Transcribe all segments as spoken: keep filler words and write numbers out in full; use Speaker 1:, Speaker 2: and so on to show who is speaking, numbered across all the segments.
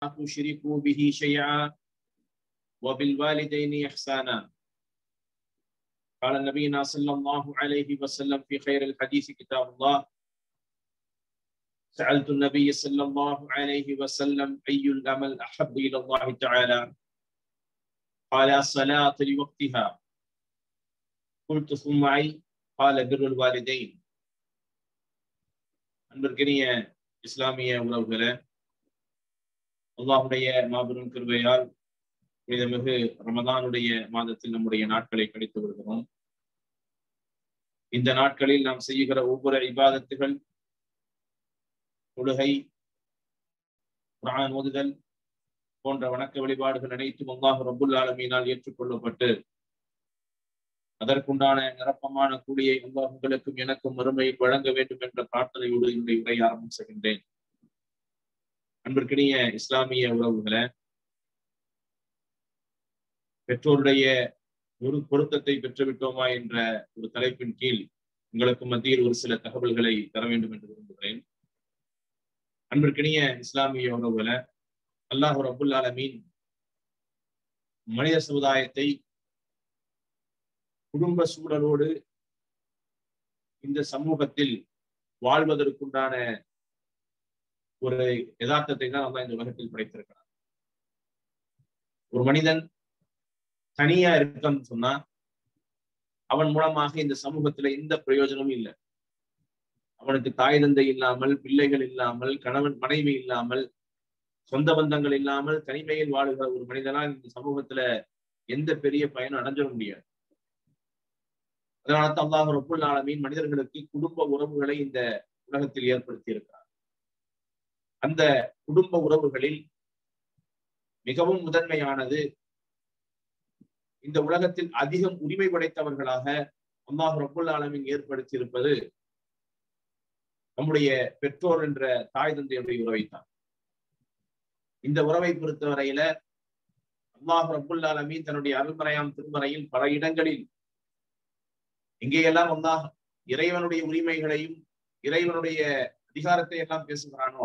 Speaker 1: تشركوا به شيئا وبالوالدين إحسانا. قال نبينا صلى الله عليه وسلم في خير الحديث كتاب الله. سألت النبي صلى الله عليه وسلم أي العمل أحب إلى الله تعالى؟ قال الصلاة لوقتها. قلت ثم أي؟ قال بر الوالدين. அன்பிற்கினிய இஸ்லாமிய உறவுகளே, அல்லாஹுடைய மாபெரும் கிருபையால் புனிதமிகு ரமதானுடைய மாதத்தில் நம்முடைய நாட்களை கழித்து வருகிறோம். இந்த நாட்களில் நாம் செய்கிற ஒவ்வொரு இபாதத்துகள், தொழுகை, குர்ஆன் ஓதுதல் போன்ற வணக்க வழிபாடுகள் அனைத்தும் அல்லாஹ் ரப்புல் ஆலமீனால் ஏற்றுக்கொள்ளப்பட்டு அதற்குண்டான நிரப்பமான கூலியை அல்லாஹ் உங்களுக்கும் எனக்கும் மறுமையில் வழங்க வேண்டும் என்ற பிரார்த்தனையோடு என்னுடைய உரை ஆரம்பம் செய்கின்றேன். அன்பிற்கினிய இஸ்லாமிய உறவுகளை, பெற்றோருடைய ஒரு பொருத்தத்தை பெற்றுவிட்டோமா என்ற ஒரு தலைப்பின் கீழ் உங்களுக்கு மத்தியில் ஒரு சில தகவல்களை தர வேண்டும் என்று விரும்புகிறேன். அன்பிற்கினிய இஸ்லாமிய உறவுகளை, அல்லாஹ் ரப்புல் ஆலமீன் மனித சமுதாயத்தை குடும்ப சூழலோடு இந்த சமூகத்தில் வாழ்வதற்குண்டான ஒரு யதார்த்தத்தை தான் அல்லாஹ் இந்த உலகத்தில் படைத்திருக்கிறார். ஒரு மனிதன் தனியா இருக்கான்னு சொன்னா அவன் மூலமாக இந்த சமூகத்துல எந்த பிரயோஜனமும் இல்லை. அவனுக்கு தாய் தந்தை இல்லாமல், பிள்ளைகள் இல்லாமல், கணவன் மனைவி இல்லாமல், சொந்த பந்தங்கள் இல்லாமல் தனிமையில் வாழுகிற ஒரு மனிதனால் இந்த சமூகத்துல எந்த பெரிய பயனும் அடைஞ்சிட முடியாது. அதனால தான் அல்லாஹ் ரப்புல் ஆலமீன் மனிதர்களுக்கு குடும்ப உறவுகளை இந்த உலகத்தில் ஏற்படுத்தி இருக்கிறார். அந்த குடும்ப உறவுகளில் மிகவும் முதன்மையானது, இந்த உலகத்தில் அதிகம் உரிமை படைத்தவர்களாக அல்லாஹ் ரப்புல் ஆலமீன் ஏற்படுத்தி இருப்பது நம்முடைய பெற்றோர் என்ற தாய் தந்தையுடைய உறவைத்தான். இந்த உறவை பொறுத்தவரையில அல்லாஹ் ரப்புல் ஆலமீன் தன்னுடைய அருள்மறையாம் திருமறையில் பல இடங்களில் எங்கேயெல்லாம் அல்லாஹ் இறைவனுடைய உரிமைகளையும் இறைவனுடைய அதிகாரத்தை எல்லாம் பேசுகிறானோ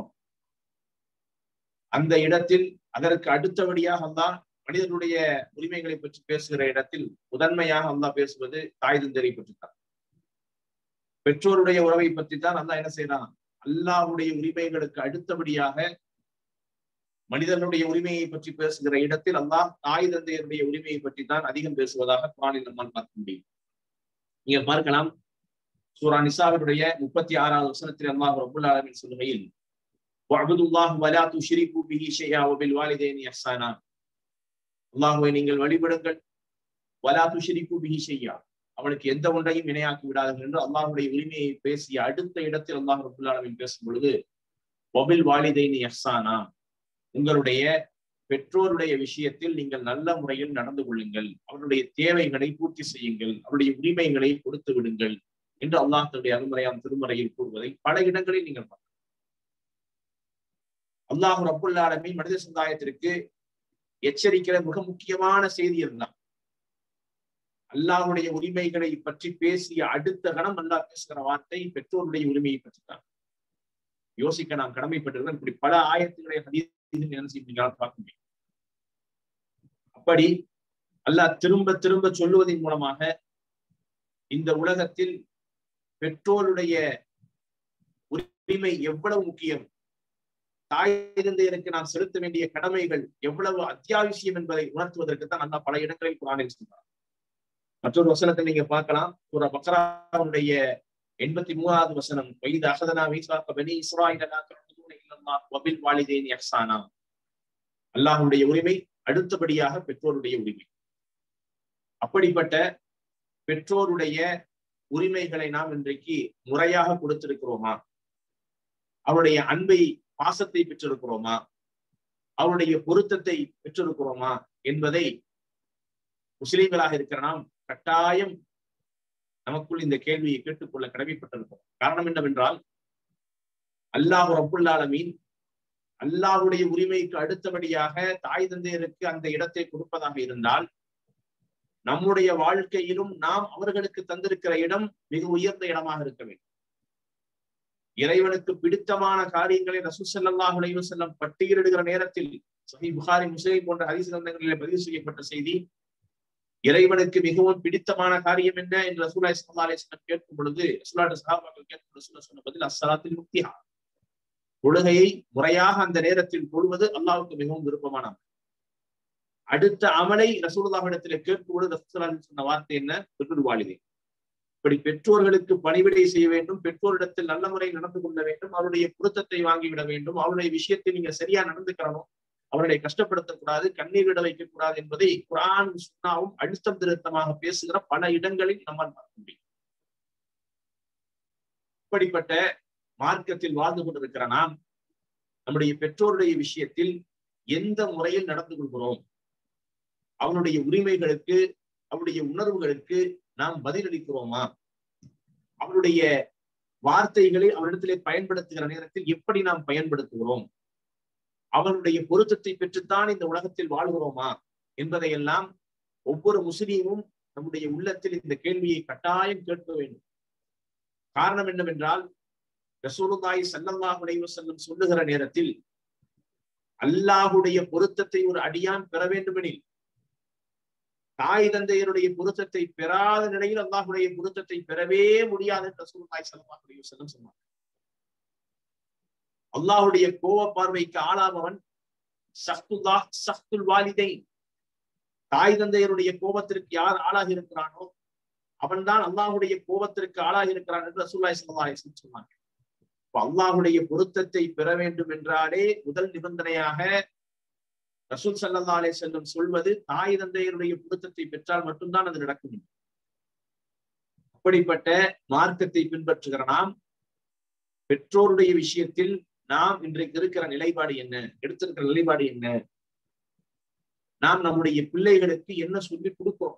Speaker 1: அந்த இடத்தில் அதற்கு அடுத்தபடியாக அல்லாஹ் மனிதனுடைய உரிமைகளை பற்றி பேசுகிற இடத்தில் முதன்மையாக அல்லாஹ் பேசுவது தாய் தந்தையை பற்றித்தான். பெற்றோருடைய உறவை பற்றி தான் அல்லாஹ் என்ன செய்யறான்? அல்லாஹ்வுடைய உரிமைகளுக்கு அடுத்தபடியாக மனிதனுடைய உரிமையை பற்றி பேசுகிற இடத்தில் அல்லாஹ் தாய் தந்தையருடைய உரிமையை பற்றி தான் அதிகம் பேசுவதாக குர்ஆனில் நம்மால் பார்க்க முடியும். நீங்க பார்க்கலாம், சூரா நிசாவினுடைய முப்பத்தி ஆறாவது வசனத்தில் அல்லாஹ் ரப்புல் ஆலமீன் சொல்லுகையில், வஅபுதுல்லாஹ் வலா துஷ்ரிகு பிஹி ஷைஆ வபில் வாலிதைனி இஹ்சானா. அல்லாஹ்வை நீங்கள் வழிபடுங்கள், வலா துஷ்ரிகு பிஹி ஷைஆ, அவனுக்கு எந்த ஒன்றையும் இணையாக்கி விடாதீர்கள் என்று அல்லாஹ்வுடைய உரிமையை பேசிய அடுத்த இடத்தில் அல்லாஹ் ரப்புல் ஆலமீன் பேசும் பொழுது, வபில் வாலிதைனி இஹ்சானா, உங்களுடைய பெற்றோருடைய விஷயத்தில் நீங்கள் நல்ல முறையில் நடந்து கொள்ளுங்கள், அவருடைய தேவைகளை பூர்த்தி செய்யுங்கள், அவருடைய உரிமைகளை கொடுத்து விடுங்கள் என்று அல்லாஹ் தன்னுடைய அருள்மறையாம் திருமறையில் கூறுவதை பல இடங்களில் நீங்கள் பார்க்கலாம். அல்லாஹ் ரப்புல் ஆலமீன் மனித சமுதாயத்திற்கு எச்சரிக்கிற மிக முக்கியமான செய்தி இருந்தான். அல்லாஹ்வுடைய உரிமைகளை பற்றி பேசிய அடுத்த கணம் அல்லாஹ் பேசுகிற வார்த்தை பெற்றோருடைய உரிமையை பற்றி தான். யோசிக்க நாம் கடமைப்பட்டிருக்கிறோம். இப்படி பல ஆயத்துக்களை ஹதீஸில் பார்க்க முடியும். அப்படி அல்லாஹ் திரும்ப திரும்ப சொல்லுவதன் மூலமாக இந்த உலகத்தில் பெற்றோருடைய உரிமை எவ்வளவு முக்கியம், தாய் தந்தையருக்கு நாம் செலுத்த வேண்டிய கடமைகள் எவ்வளவு அத்தியாவசியம் என்பதை உணர்த்துவதற்கு தான் அல்லாஹ் பல இடங்களில் குர்ஆனில் சொல்றார். மற்றொரு வசனத்தை நீங்க பார்க்கலாம், சூரா பக்ராவுடைய எண்பத்தி மூணாவது வசனம், வைத அஹதனா மீசாக பனி இஸ்ராயீல லா தஅபுதூன இல்லல்லாஹ் வபில் வாலிதைனி இஹ்சானா. அல்லாஹ்வுடைய உரிமை அடுத்தபடியாக பெற்றோருடைய உரிமை. அப்படிப்பட்ட பெற்றோருடைய உரிமைகளை நாம் இன்றைக்கு முறையாக கொடுத்திருக்கிறோமா? அவருடைய அன்பை, பாசத்தை பெற்றிருக்கிறோமா? அவருடைய பொருத்தத்தை பெற்றிருக்கிறோமா என்பதை முஸ்லிம்களாக இருக்கிற நாம் கட்டாயம் நமக்குள் இந்த கேள்வியை கேட்டுக்கொள்ள கடமைப்பட்டிருக்கிறோம். காரணம் என்னவென்றால், அல்லாஹ் ரப்புல் ஆலமீன் அல்லாஹ்வுடைய உரிமைக்கு அடுத்தபடியாக தாய் தந்தையருக்கு அந்த இடத்தை கொடுப்பதாக இருந்தால், நம்முடைய வாழ்க்கையிலும் நாம் அவர்களுக்கு தந்திருக்கிற இடம் மிக உயர்ந்த இடமாக இருக்க வேண்டும். இறைவனுக்கு பிடித்தமான காரியங்களை ரசூல் ஸல்லல்லாஹு அலைஹி வஸல்லம் பட்டியலிடுகிற நேரத்தில் சஹீஹ் புகாரி, முஸ்லிம் போன்ற ஹதீஸ் கிரந்தங்களிலே பதிவு செய்யப்பட்ட செய்தி. இறைவனுக்கு மிகவும் பிடித்தமான காரியம் என்ன என்று ரசூலுல்லாஹி ஸல்லல்லாஹு அலைஹி வஸல்லம் கேட்கும் பொழுது, ரசூலுல்லாஹி சஹாபாக்கள் கேட்கும் ரசூலுல்லாஹ் சொன்ன பதில் அஸ்ஸலாத்துல் முக்திஹா, தொழுகையை முறையாக அந்த நேரத்தில் தொழுவது அல்லாஹ்வுக்கு மிகவும் விருப்பமானது. அடுத்த அமலை ரசூலுல்லாஹ்விடத்திலே கேட்கும் பொழுது ரசூலுல்லாஹ் சொன்ன வார்த்தை என்ன? பிர்ருல் வாலிதைன். இப்படி பெற்றோர்களுக்கு பணிவிடை செய்ய வேண்டும், பெற்றோரிடத்தில் நல்ல முறையில் நடந்து கொள்ள வேண்டும், அவருடைய பொருத்தத்தை வாங்கிவிட வேண்டும், அவருடைய விஷயத்தில் நீங்க சரியா நடந்துக்கிறணும், அவர்களை கஷ்டப்படுத்தக்கூடாது, கண்ணீர் விட வைக்கக்கூடாது என்பதை குர்ஆன் சுன்னாவும் அழுத்தம் திருத்தமாக பேசுகிற பல இடங்களில் நம்மால் பார்க்க முடியும். இப்படிப்பட்ட மார்க்கத்தில் வாழ்ந்து கொண்டிருக்கிற நாம் நம்முடைய பெற்றோருடைய விஷயத்தில் எந்த முறையில் நடந்து கொள்கிறோம், அவனுடைய உரிமைகளுக்கு, அவருடைய உணர்வுகளுக்கு நாம் பதிலளிக்கிறோமா, அவருடைய வார்த்தைகளை அவரிடத்திலே பயன்படுத்துகிற நேரத்தில் எப்படி நாம் பயன்படுத்துகிறோம், அவனுடைய பொருத்தத்தை பெற்றுத்தான் இந்த உலகத்தில் வாழ்கிறோமா என்பதையெல்லாம் ஒவ்வொரு முஸ்லீமும் நம்முடைய உள்ளத்தில் இந்த கேள்வியை கட்டாயம் கேட்க வேண்டும். காரணம் என்னவென்றால், ரசூலுல்லாஹி ஸல்லல்லாஹு அலைஹி வஸல்லம் சொல்லுகிற நேரத்தில் அல்லாஹுடைய பொருத்தத்தை ஒரு அடியான் பெற வேண்டுமெனில், தாய் தந்தையருடைய பொருத்தத்தை பெறாத நிலையில் அல்லாஹுடைய பொருத்தத்தை பெறவே முடியாது என்று ரசூலுல்லாஹி ஸல்லல்லாஹு அலைஹி வஸல்லம் சொன்னார். அல்லாஹுடைய கோப பார்வைக்கு ஆளாபவன் சஹ்துல்லாஹ் சஹ்துல் வாலிதைன், தாய் தந்தையருடைய கோபத்திற்கு யார் ஆளாகி இருக்கிறானோ அவன்தான் அல்லாஹுடைய கோபத்திற்கு ஆளாகி இருக்கிறான் என்று ரசூலுல்லாஹி ஸல்லல்லாஹு அலைஹி வஸல்லம் சொன்னாங்க. அல்லாஹுடைய பொருத்தத்தை பெற வேண்டும் என்றாலே முதல் நிபந்தனையாக ரசூல் ஸல்லல்லாஹு அலைஹி வஸல்லம் சொல்வது தாய் தந்தையருடைய பொருத்தத்தை பெற்றால் மட்டும்தான் அது நடக்கும். அப்படிப்பட்ட மார்க்கத்தை பின்பற்றுகிற நாம் பெற்றோருடைய விஷயத்தில் நாம் இன்றைக்கு இருக்கிற நிலைப்பாடு என்ன, எடுத்திருக்கிற நிலைப்பாடு என்ன, நாம் நம்முடைய பிள்ளைகளுக்கு என்ன சொல்லி கொடுக்கிறோம்,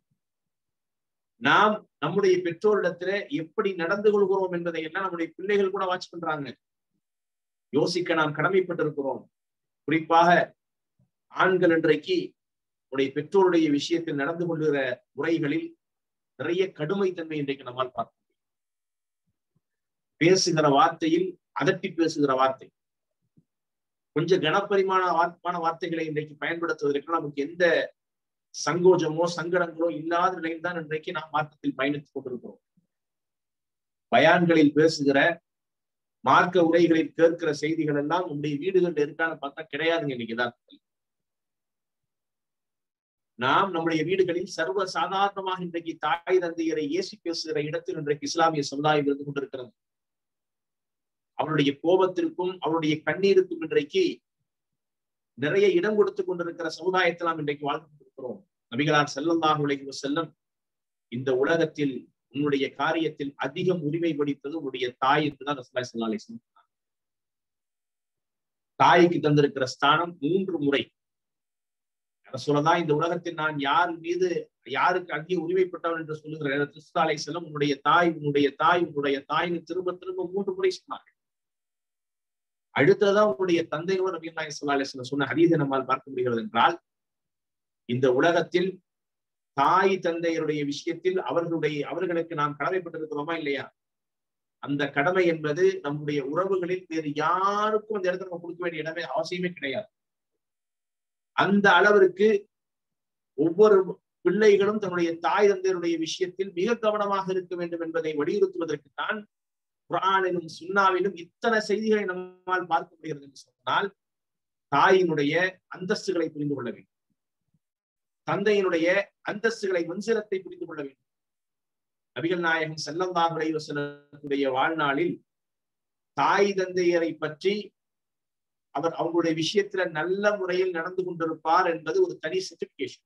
Speaker 1: நாம் நம்முடைய பெற்றோரிடத்துல எப்படி நடந்து கொள்கிறோம் என்பதை எல்லாம் நம்முடைய பிள்ளைகள் கூட வாட்ச் பண்றாங்க. யோசிக்க நாம் கடமைப்பட்டிருக்கிறோம். குறிப்பாக ஆண்கள் இன்றைக்கு உடைய பெற்றோருடைய விஷயத்தில் நடந்து கொள்கிற முறைகளில் நிறைய கடுமைத்தன்மை இன்றைக்கு நம்மால் பார்க்க முடியும். பேசுகிற வார்த்தையில் அதட்டி பேசுகிற வார்த்தை, கொஞ்சம் கனப்பரிமாண வார்த்தைகளை இன்றைக்கு பயன்படுத்துவதற்கு நமக்கு எந்த சங்கோஜமோ சங்கடங்களோ இல்லாத நிலையில் தான் இன்றைக்கு நாம் மார்க்கத்தில் பயணித்துக் கொண்டிருக்கிறோம். பயான்களில் பேசுகிற, மார்க்க உரைகளில் கேட்கிற செய்திகள் எல்லாம் உங்களுடைய வீடுகள் இருக்கான்னு பார்த்தா கிடையாதுங்க. இன்னைக்கு தான் நாம் நம்முடைய வீடுகளில் சர்வ சாதாரணமாக இன்றைக்கு தாய் தந்தையரை ஏசி பேசுகிற இடத்தில் இன்றைக்கு இஸ்லாமிய சமுதாயம் இருந்து கொண்டிருக்கிறது. அவருடைய கோபத்திற்கும் அவருடைய கண்ணீருக்கும் இன்றைக்கு நிறைய இடம் கொடுத்து கொண்டிருக்கிற சமுதாயத்தில் நாம் இன்றைக்கு வாழ்ந்து கொண்டிருக்கிறோம். நபிகளார் ஸல்லல்லாஹு அலைஹி வஸல்லம் இந்த உலகத்தில் உன்னுடைய காரியத்தில் அதிகம் உரிமை படித்தது உன்னுடைய தாய் என்றுதான் ரசூலுல்லாஹி ஸல்லல்லாஹு அலைஹி வஸல்லம் சொன்னார். தாய்க்கு தந்திருக்கிற ஸ்தானம் மூன்று முறை. ரசூலுல்லாஹ் இந்த உலகத்தில் நான் யார் மீது யாருக்கு அதிக உரிமைப்பட்டவன் என்று சொல்லுகிற நேரத்தில் ஸல்லல்லாஹு அலைஹி வஸல்லம் உன்னுடைய தாய் உன்னுடைய தாய் உன்னுடைய தாய்னு திரும்ப திரும்ப மூன்று முறை சொன்னார்கள். அடுத்ததான் உன்னுடைய தந்தையோடு நபிகளார் ஸல்லல்லாஹு அலைஹி வஸல்லம் சொன்ன ஹதீஸை நம்மால் பார்க்க முடிகிறது என்றால், இந்த உலகத்தில் தாய் தந்தையருடைய விஷயத்தில் அவர்களுடைய அவர்களுக்கு நாம் கடமைப்பட்டிருக்கிறோமா இல்லையா? அந்த கடமை என்பது நம்முடைய உறவுகளில் வேறு யாருக்கும் அந்த இடத்துல நம்ம கொடுக்க வேண்டிய இடமே அவசியமே கிடையாது. அந்த அளவிற்கு ஒவ்வொரு பிள்ளைகளும் தன்னுடைய தாய் தந்தையருடைய விஷயத்தில் மிக கவனமாக இருக்க வேண்டும் என்பதை வலியுறுத்துவதற்குத்தான் குர்ஆனிலும் சுன்னாவிலும் இத்தனை செய்திகளை நம்மால் பார்க்க முடிகிறது என்று சொன்னால், தாயினுடைய அந்தஸ்துகளை புரிந்து கொள்ள வேண்டும், தந்தையினுடைய அந்தஸ்துகளை மன்சிலத்தை புரிந்து கொள்ள வேண்டும். நபிகள் நாயகம் ஸல்லல்லாஹு அலைஹி வஸல்லமுடைய வாழ்நாளில் தாய் தந்தையரை பற்றி அவர் அவங்களுடைய விஷயத்துல நல்ல முறையில் நடந்து கொண்டிருப்பார் என்பது ஒரு தனி சர்டிபிகேஷன்.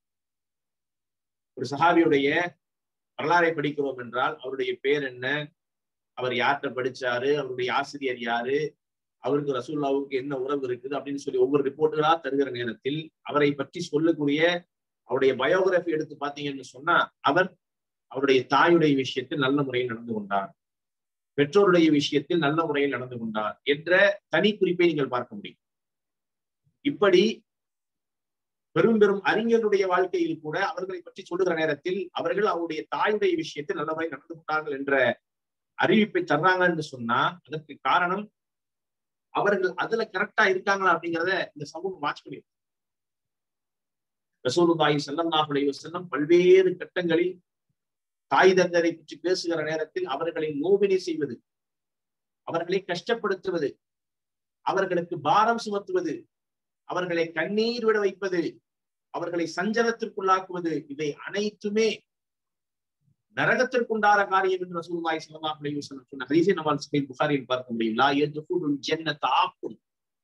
Speaker 1: ஒரு சஹாபியுடைய வரலாறை படிக்கிறோம் என்றால் அவருடைய பேர் என்ன, அவர் யார்கிட்ட படிச்சாரு, அவருடைய ஆசிரியர் யாரு, அவருக்கு ரசூலுல்லாஹ்வுக்கு என்ன உறவு இருக்குது அப்படின்னு சொல்லி ஒவ்வொரு ரிப்போர்ட்டுகளா தருகிற நேரத்தில் அவரை பற்றி சொல்லக்கூடிய அவருடைய பயோகிராபி எடுத்து பார்த்தீங்கன்னு சொன்னா, அவர் அவருடைய தாயுடைய விஷயத்தில் நல்ல முறையில் நடந்து கொண்டார், பெற்றோருடைய விஷயத்தில் நல்ல முறையில் நடந்து கொண்டார் என்ற தனி குறிப்பை நீங்கள் பார்க்க முடியும். இப்படி பெரும் பெரும் அறிஞர்களுடைய வாழ்க்கையில் கூட அவர்களை பற்றி சொல்லுகிற நேரத்தில் அவர்கள் அவருடைய தாயுடைய விஷயத்தில் நல்ல முறையில் நடந்து கொண்டார்கள் என்ற அறிவிப்பை தர்றாங்க என்று சொன்னா, அதற்கு காரணம் அவர்கள் அதுல கரெக்டா இருக்காங்களா அப்படிங்கிறத இந்த சமூகம் வாட்ச் பண்ணி ரசூலுல்லாஹி ஸல்லல்லாஹு அலைஹி வஸல்லம் பல்வேறு கட்டங்களில் தாய் தந்தரை பற்றி பேசுகிற நேரத்தில் அவர்களை நோவினை செய்வது, அவர்களை கஷ்டப்படுத்துவது, அவர்களுக்கு பாரம் சுமத்துவது, அவர்களை கண்ணீர் விட வைப்பது, அவர்களை சஞ்சலத்திற்குள்ளாக்குவது, இவை அனைத்துமே நரகத்திற்குண்டான காரியம் என்று ரசூலுல்லாஹி ஸல்லல்லாஹு அலைஹி வஸல்லம் சொன்ன ஹதீஸை நம்மால் சஹீஹ் புகாரியில் பார்க்க முடியும். லா யதுகுலுல் ஜன்னத ஆக்கும்.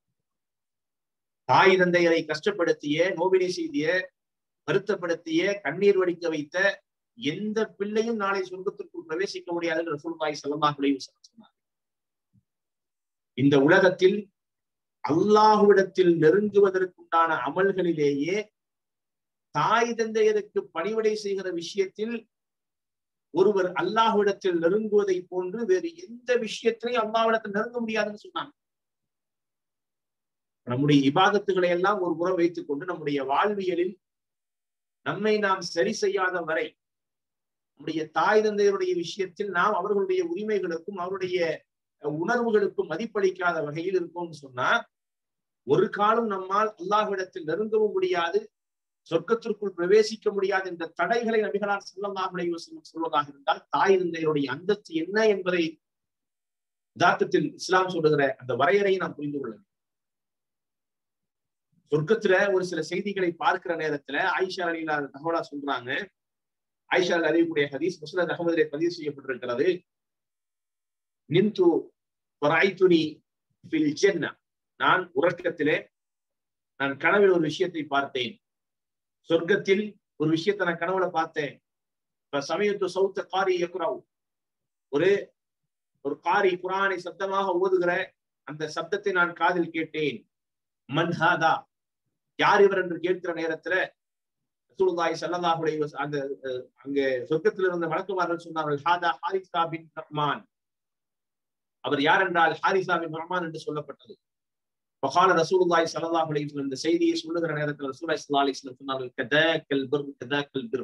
Speaker 1: தாய் தந்தையரை கஷ்டப்படுத்திய, நோவினை செய்திய, வருத்தப்படுத்திய, கண்ணீர் வடிக்க வைத்த எந்த பிள்ளையும் நாளை சொர்க்கத்திற்குள் பிரவேசிக்க முடியாது என்று ரசூலுல்லாஹி ஸல்லல்லாஹு அலைஹி வஸல்லம் சொன்னார். இந்த உலகத்தில் அல்லாஹ்விடத்தில் நெருங்குவதற்குண்டான அமல்களிலேயே தாய் தந்தையருக்கு பணிவிடை செய்கிற விஷயத்தில் ஒருவர் அல்லாஹ்விடத்தில் நெருங்குவதை போன்று வேறு எந்த விஷயத்திலையும் அல்லாஹ்விடத்தில் நெருங்க முடியாதுன்னு சொன்னாங்க. நம்முடைய இபாதத்துகளை எல்லாம் ஒரு புறம் வைத்துக் கொண்டு நம்முடைய வாழ்வியலில் நம்மை நாம் சரி செய்யாத வரை நம்முடைய தாய் தந்தையருடைய விஷயத்தில் நாம் அவர்களுடைய உரிமைகளுக்கும் அவருடைய உணர்வுகளுக்கும் மதிப்பளிக்காத வகையில் இருக்கோம்னு சொன்னா ஒரு காலம் நம்மால் அல்லாஹ்விடத்தில் நெருங்கவும் முடியாது, சொர்க்கத்திற்குள் பிரவேசிக்க முடியாது என்ற தடைகளை நபிகளார் ஸல்லல்லாஹு அலைஹி வஸல்லம் சொல்வதாக இருந்தால் தாய் தந்தையருடைய அந்தஸ்து என்ன என்பதை யதார்த்தத்தில் இஸ்லாம் சொல்லுகிற அந்த வரையறையை நாம் புரிந்து கொள்ள வேண்டும். சொர்க்கத்துல ஒரு சில செய்திகளை பார்க்கிற நேரத்துல ஆயிஷா ரலியல்லாஹு அன்ஹா தகவலா சொல்றாங்க. ஆயிஷா அறியக்கூடிய ஹதீஸ் முஸ்னத் அஹ்மதிலே பதிவு செய்யப்பட்டிருக்கிறது. நின்து வரைத்துனி ஃபில் ஜன்னah, நான் உறக்கத்திலே நான் கனவில் ஒரு விஷயத்தை பார்த்தேன், சொர்க்கத்தில் ஒரு விஷயத்தை நான் கனவுல பார்த்தேன். சமயத்து சௌத்த காரி யக்ரவு, ஒரு ஒரு காரி குர்ஆனை சப்தமாக ஓதுகிற அந்த சப்தத்தை நான் காதில் கேட்டேன். மன் ஹாதா, யார் இவர் என்று கேட்கிற நேரத்துல ரசூலுல்லாஹி ஸல்லல்லாஹு அலைஹி வஸல்லம் அந்த அங்கே சொர்க்கத்தில் இருந்த மலக்குமார்கள் சொன்னார்கள், ஹாதா ஹாரிஸா பின் ரஹ்மான், அவர் யார் என்றால் ஹாரிஸா பின் ரஹ்மான் என்று சொல்லப்பட்டது. வகால ரசூலுல்லாஹி ஸல்லல்லாஹு அலைஹி வஸல்லம் இந்த செய்தியை சொல்லுகிற நேரத்தில் ரசூலுல்லாஹி ஸல்லல்லாஹு அலைஹி வஸல்லம் சொன்னார்கள், கதாக்கல் பிர் கதாக்கல் பிர்,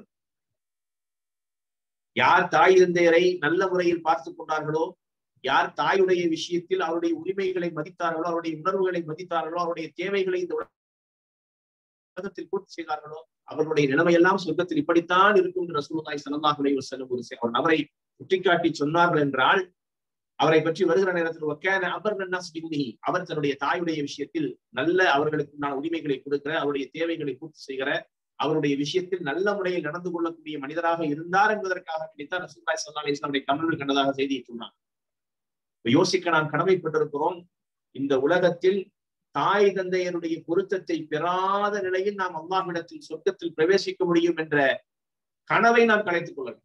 Speaker 1: யார் தாய் தந்தையரை நல்ல முறையில் பார்த்துக் கொண்டார்களோ, யார் தாயுடைய விஷயத்தில் அவருடைய உரிமைகளை மதித்தார்களோ, அவருடைய உணர்வுகளை மதித்தார்களோ, அவருடைய தேவைகளை இந்த உலகத்தில் பூர்த்தி செய்தார்களோ, அவர்களுடைய நிலைமையெல்லாம் சொர்க்கத்தில் இப்படித்தான் இருக்கும் என்று ரசூலுல்லாஹி ஸல்லல்லாஹு அலைஹி வஸல்லம் ஒரு நபரை சுட்டிக்காட்டி சொன்னார்கள் என்றால், அவரை பற்றி வருகிற நேரத்தில் வக்கான அபர்ன நாஸ் பின்னிஹி, அவர் தன்னுடைய தாயுடைய விஷயத்தில் நல்ல அவர்களுக்கு நான் உரிமைகளை கொடுக்கிற, அவருடைய தேவைகளை பூர்த்தி செய்கிற, அவருடைய விஷயத்தில் நல்ல முறையில் நடந்து கொள்ளக்கூடிய மனிதராக இருந்தார் என்பதற்காக நினைத்தார் ரசூலுல்லாஹி ஸல்லல்லாஹு அலைஹி வஸல்லம் கமலில் கண்டதாக செய்தியை சொன்னார். யோசிக்க நாம் கடமைப்பட்டிருக்கிறோம். இந்த உலகத்தில் தாய் தந்தையருடைய பொருத்தத்தை பெறாத நிலையில் நாம் அல்லாஹ்விடத்தில் சொர்க்கத்தில் பிரவேசிக்க முடியும் என்ற கனவை நாம் கலைத்துக் கொள்ள வேண்டும்.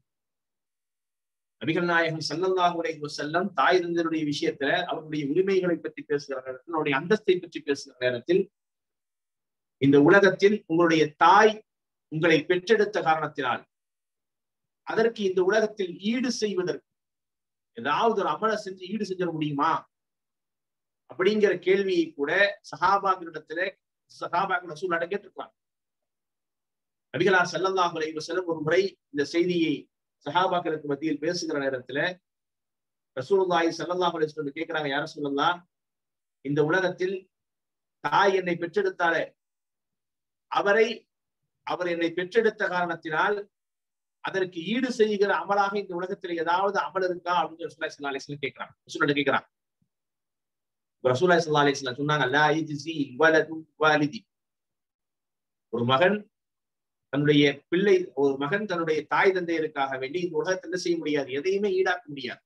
Speaker 1: நபிகள் நாயகம் ஸல்லல்லாஹு அலைஹி வஸல்லம் தாய் தந்தையருடைய விஷயத்துல அவருடைய உரிமைகளை பற்றி பேசுகிற நேரத்தில், அவருடைய அந்தஸ்தை பற்றி பேசுகிற நேரத்தில், இந்த உலகத்தில் உங்களுடைய தாய் உங்களை பெற்றெடுத்த காரணத்தினால் அதற்கு இந்த உலகத்தில் ஈடு செய்வதற்கு ஏதாவது ஒரு அமலை செஞ்சு ஈடு செஞ்சிட முடியுமா அப்படிங்கிற கேள்வியை கூட சஹாபாக்களிடத்துல சஹாபாக்கள் ரசூலுல்லாஹ் கேட்டிருக்காங்க. நபிகளார் ஸல்லல்லாஹு அலைஹி வஸல்லம் ஒரு முறை இந்த செய்தியை சஹாபாக்களுக்கு மத்தியில் பேசுகிற நேரத்துல ரசூலுல்லாஹி ஸல்லல்லாஹு அலைஹி வஸல்லம் கேட்கிறாங்க, யா ரசூலல்லாஹ், இந்த உலகத்தில் தாய் என்னை பெற்றெடுத்தாலே அவரை அவர் என்னை பெற்றெடுத்த காரணத்தினால் அதற்கு ஈடு செய்கிற அமலாக இந்த உலகத்தில் ஏதாவது அமல் இருக்கா அப்படின்னு ரசூலுல்லாஹி ஸல்லல்லாஹு அலைஹி வஸல்லம் கேட்கிறாங்க. ரசூலுல்லாஹ் கேட்கிறாங்க. ரசூலுல்லாஹி ஸல்லல்லாஹு அலைஹி வஸல்லம் சொன்னாங்க, லா யஜ்ஸி வலது வாலிதி, ஒரு மகன் தன்னுடைய பிள்ளை ஒரு மகன் தன்னுடைய தாய் தந்தையருக்காக வேண்டி இந்த உலகத்தில் என்ன செய்ய முடியாது, எதையுமே ஈடாக்க முடியாது.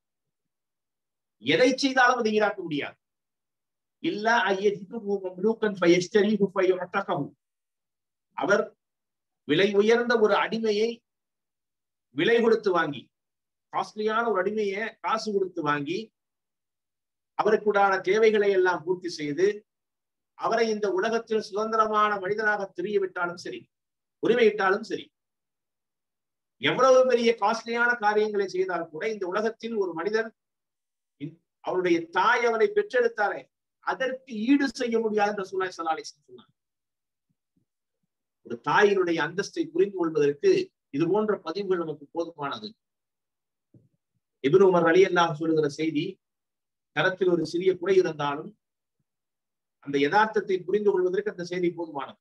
Speaker 1: எதை செய்தாலும் அதை ஈடாக்க முடியாது. இல்லா ஐயஜிது மம்லூகன் ஃபயஸ்தரிஹு ஃபயுஅதகஹு, அவர் விலை உயர்ந்த ஒரு அடிமையை விலை கொடுத்து வாங்கி, காஸ்ட்லியான ஒரு அடிமையை காசு கொடுத்து வாங்கி அவருக்குடான தேவைகளை எல்லாம் பூர்த்தி செய்து அவரை இந்த உலகத்தில் சுதந்திரமான மனிதனாக தெரியவிட்டாலும் சரி, உரிமையிட்டாலும் சரி, எவ்வளவு பெரிய காஸ்ட்லியான காரியங்களை செய்தால் கூட இந்த உலகத்தில் ஒரு மனிதன் அவருடைய தாய் அவனை பெற்றெடுத்தாரே அதற்கு ஈடு செய்ய முடியாது என்று ரசூலுல்லாஹி ஸல்லல்லாஹு அலைஹி வஸல்லம் சொன்னார். ஒரு தாயினுடைய அந்தஸ்தை புரிந்து கொள்வதற்கு இது போன்ற பதிவுகள் நமக்கு போதுமானது. இப்னு உமர் ரலியல்லாஹு சொல்லுகிற செய்தி, கரத்தில் ஒரு சிறிய குறை இருந்தாலும் அந்த யதார்த்தத்தை புரிந்து கொள்வதற்கு அந்த செய்தி போதுமானது.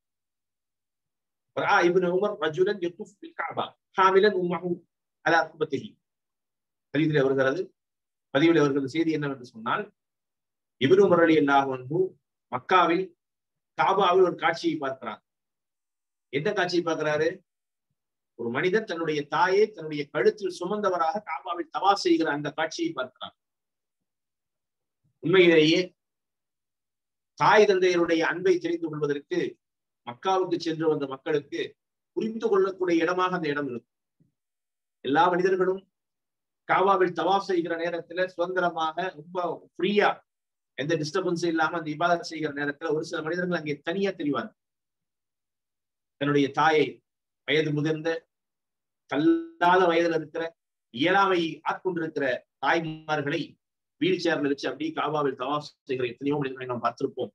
Speaker 1: இப்னு உமர் ரஜுலன் யதுஃப் பில் கஅபா ஹாமிலன் உம்மஹு அலா குபத்திஹி. ஹதீஸிலே வருகிறது, பதிவிலே வருகிறது செய்தி என்னவென்று சொன்னால், இப்னு உமர் ரலியல்லாஹு அன்ஹு மக்காவில் காபாவில் ஒரு காட்சியை பார்க்கிறார். என்ன காட்சியை பார்க்கிறாரு? ஒரு மனிதன் தன்னுடைய தாயை தன்னுடைய கழுத்தில் சுமந்தவராக காபாவில் தவாஃப் செய்கிற அந்த காட்சியை பார்க்கிறார். உண்மையிலேயே தாய் தந்தையருடைய அன்பை தெரிந்து கொள்வதற்கு மக்காவுக்கு சென்று வந்த மக்களுக்கு புரிந்து கொள்ளக்கூடிய இடமாக அந்த இடம் இருக்கும். எல்லா மனிதர்களும் காபாவில் தவாஃப் செய்கிற நேரத்துல சுதந்திரமாக ரொம்ப ஃப்ரீயா எந்த டிஸ்டர்பன்ஸும் இல்லாம அந்த இபாதத் செய்கிற நேரத்துல ஒரு சில மனிதர்கள் அங்கே தனியா தெரிவார். தன்னுடைய தாயை, வயது முதிர்ந்த கல்லாத வயதில் இருக்கிற இயலாமை ஆட்கொண்டிருக்கிற தாய்மார்களை வீல் சேர்ல வச்சு அப்படியே காபாவில் தவாஃப் செய்கிற எத்தனையோ மனிதர்களை நாம் பார்த்திருப்போம்.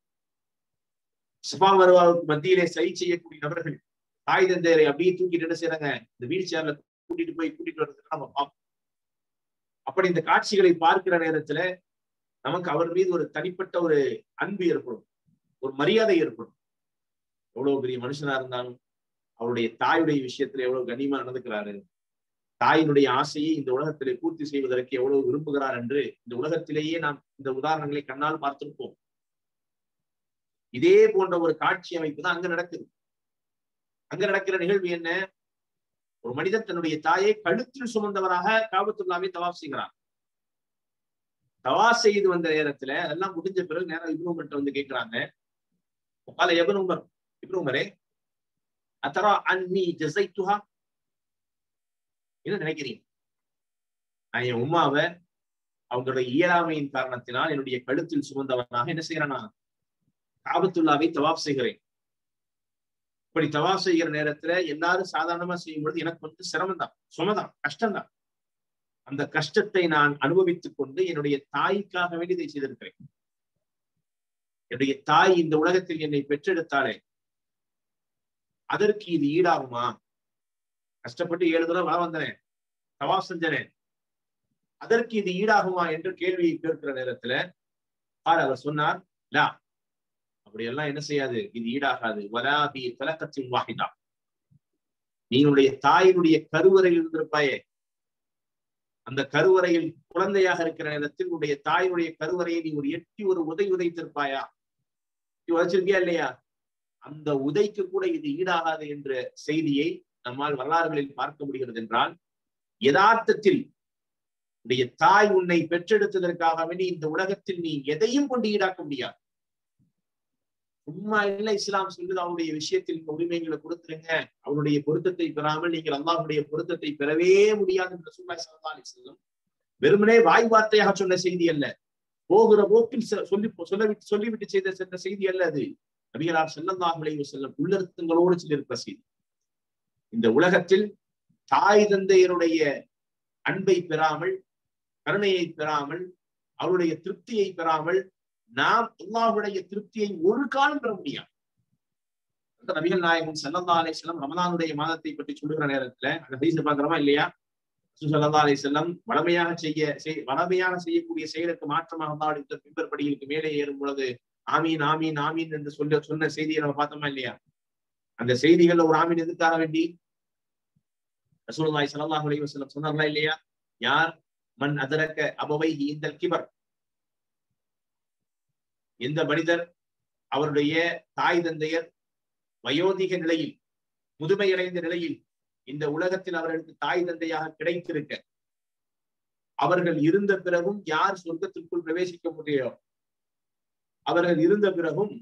Speaker 1: சஃபா மர்வாவுக்கு மத்தியிலே சரி செய்யக்கூடிய நபர்கள் தாய் தந்தையரை அப்படியே தூக்கிட்டு என்ன செய்யறாங்க, இந்த வீல் சேர்ல கூட்டிட்டு போய் கூட்டிட்டு வர்றதுக்கு நம்ம பார்ப்போம். அப்படி இந்த காட்சிகளை பார்க்கிற நேரத்துல நமக்கு அவர் மீது ஒரு தனிப்பட்ட ஒரு அன்பு ஏற்படும், ஒரு மரியாதை ஏற்படும். எவ்வளவு பெரிய மனுஷனா இருந்தாலும் அவருடைய தாயுடைய விஷயத்துல எவ்வளவு கண்ணியமா நடந்துக்கிறாரு, தாயினுடைய ஆசையை இந்த உலகத்திலே பூர்த்தி செய்வதற்கு எவ்வளவு விரும்புகிறார் என்று இந்த உலகத்திலேயே நாம் இந்த உதாரணங்களை கண்ணால் பார்த்திருப்போம். இதே போன்ற ஒரு காட்சி அமைப்பு தான் அங்க நடக்குது. அங்க நடக்கிற நிகழ்வு என்ன? ஒரு மனிதன் தன்னுடைய தாயை கழுத்தில் சுமந்தவராக காபத்துல்லாவை தவாஃப் செய்கிறார். தவாஃப் செய்து வந்த நேரத்துல அதெல்லாம் முடிஞ்ச பிறகு நேரம் இப்னு உமர் வந்து கேட்கிறாங்க, قال يا ابن عمر ابن عمر أترى أني جزيتها؟ என்ன நினைக்கிறீங்க? நான் என் உம்மாவை அவங்களுடைய இயலாமையின் காரணத்தினால் என்னுடைய கழுத்தில் சுமந்தவனாக என்ன செய்யறேன்னா காபத்துல்லாவை தவாஃப் செய்கிறேன். இப்படி தவாஃப் செய்கிற நேரத்துல எல்லாரும் சாதாரணமா செய்யும் பொழுது எனக்கு வந்து சிரமம் தான், சுமதான், கஷ்டம்தான். அந்த கஷ்டத்தை நான் அனுபவித்துக் கொண்டு என்னுடைய தாய்க்காக வேண்டி இதை செய்திருக்கிறேன். என்னுடைய தாய் இந்த உலகத்தில் என்னை பெற்றெடுத்தாலே அதற்கு இது ஈடாகுமா? கஷ்டப்பட்டு ஏழு தடவை வர வந்தனேன், தவாஃப் செஞ்சனேன், அதற்கு இது ஈடாகுமா என்று கேள்வியை கேட்கிற நேரத்துல அவர் சொன்னார், லா, அப்படியெல்லாம் என்ன செய்யாது, இது ஈடாகாது. வலாபி தலக்கத்தின் வாஹிதா, நீனுடைய தாயினுடைய கருவறையில் இருந்திருப்பாயே, அந்த கருவறையில் குழந்தையாக இருக்கிற நேரத்தில் உன்னுடைய தாயினுடைய கருவறையை நீ ஒரு எட்டி ஒரு உதை உதைத்திருப்பாயா, உதைச்சிருக்கியா இல்லையா? அந்த உதைக்கு கூட இது ஈடாகாது என்ற செய்தியை நம்மால் வரலாறுகளில் பார்க்க முடிகிறது. என்றால் யதார்த்தத்தில் உன்னுடைய தாய் உன்னை பெற்றெடுத்ததற்காக வேண்டி இந்த உலகத்தில் நீ எதையும் கொண்டு ஈடாக்க முடியாது. உண்மை இல்லை, இஸ்லாம் சொல்லுது அவருடைய விஷயத்தில் உரிமைகளை கொடுத்துருங்க, அவருடைய பொருத்தத்தை பெறாமல் நீங்கள் அல்லாஹ்வுடைய பொருத்தத்தை பெறவே முடியாது என்று ரசூலுல்லாஹி ஸல்லல்லாஹு அலைஹி வஸல்லம் வெறுமனே வாய் வார்த்தையாக சொன்ன செய்தி அல்ல, போகிற போக்கில் சொல்லி சொல்லிவிட்டு சொல்லிவிட்டு செய்த சென்ற செய்தி அல்ல. அது நபிகளார் ஸல்லல்லாஹு அலைஹி வஸல்லம் உள்ளர்த்தங்களோடு சொல்லியிருக்கிற செய்தி. இந்த உலகத்தில் தாய் தந்தையருடைய அன்பை பெறாமல், கருணையை பெறாமல், அவருடைய திருப்தியை பெறாமல் நாம் அல்லாஹ்வுடைய திருப்தியை ஒரு காலம் பெற முடியாது. நபிகள் நாயகம் ஸல்லல்லாஹு அலைஹி வஸல்லம் ரமலானுடைய மாதத்தை பற்றி சொல்லுகிற நேரத்துல அந்த ஹதீஸை பார்க்கிறோமா இல்லையா? ஸல்லல்லாஹு அலைஹி வஸல்லம் வளமையாக செய்ய வளமையாக செய்யக்கூடிய செயலுக்கு மாற்றமாக அல்லாஹ்வுடைய மிம்பர் படிகளுக்கு மேலே ஏறும் பொழுது ஆமீன் ஆமீன் ஆமீன் என்று சொல்ல சொன்ன செய்தியை நம்ம பார்த்தோமா இல்லையா? அந்த செய்திகள்ல ஒரு ஆமீன் எதுக்காக வேண்டி ரசூலுல்லாஹி ஸல்லல்லாஹு அலைஹி வஸல்லம் சொன்னார்களா இல்லையா? யார் மன் அதரக்க அபவைஹி இந்தல் கிபர், எந்த மனிதர் அவருடைய தாய் தந்தையர் வயோதிக நிலையில், முதுமையடைந்த நிலையில் இந்த உலகத்தில் அவர்களுக்கு தாய் தந்தையாக கிடைத்திருக்க அவர்கள் இருந்த பிறகும் யார் சொர்க்கத்திற்குள் பிரவேசிக்க முடியும், அவர்கள் இருந்த பிறகும்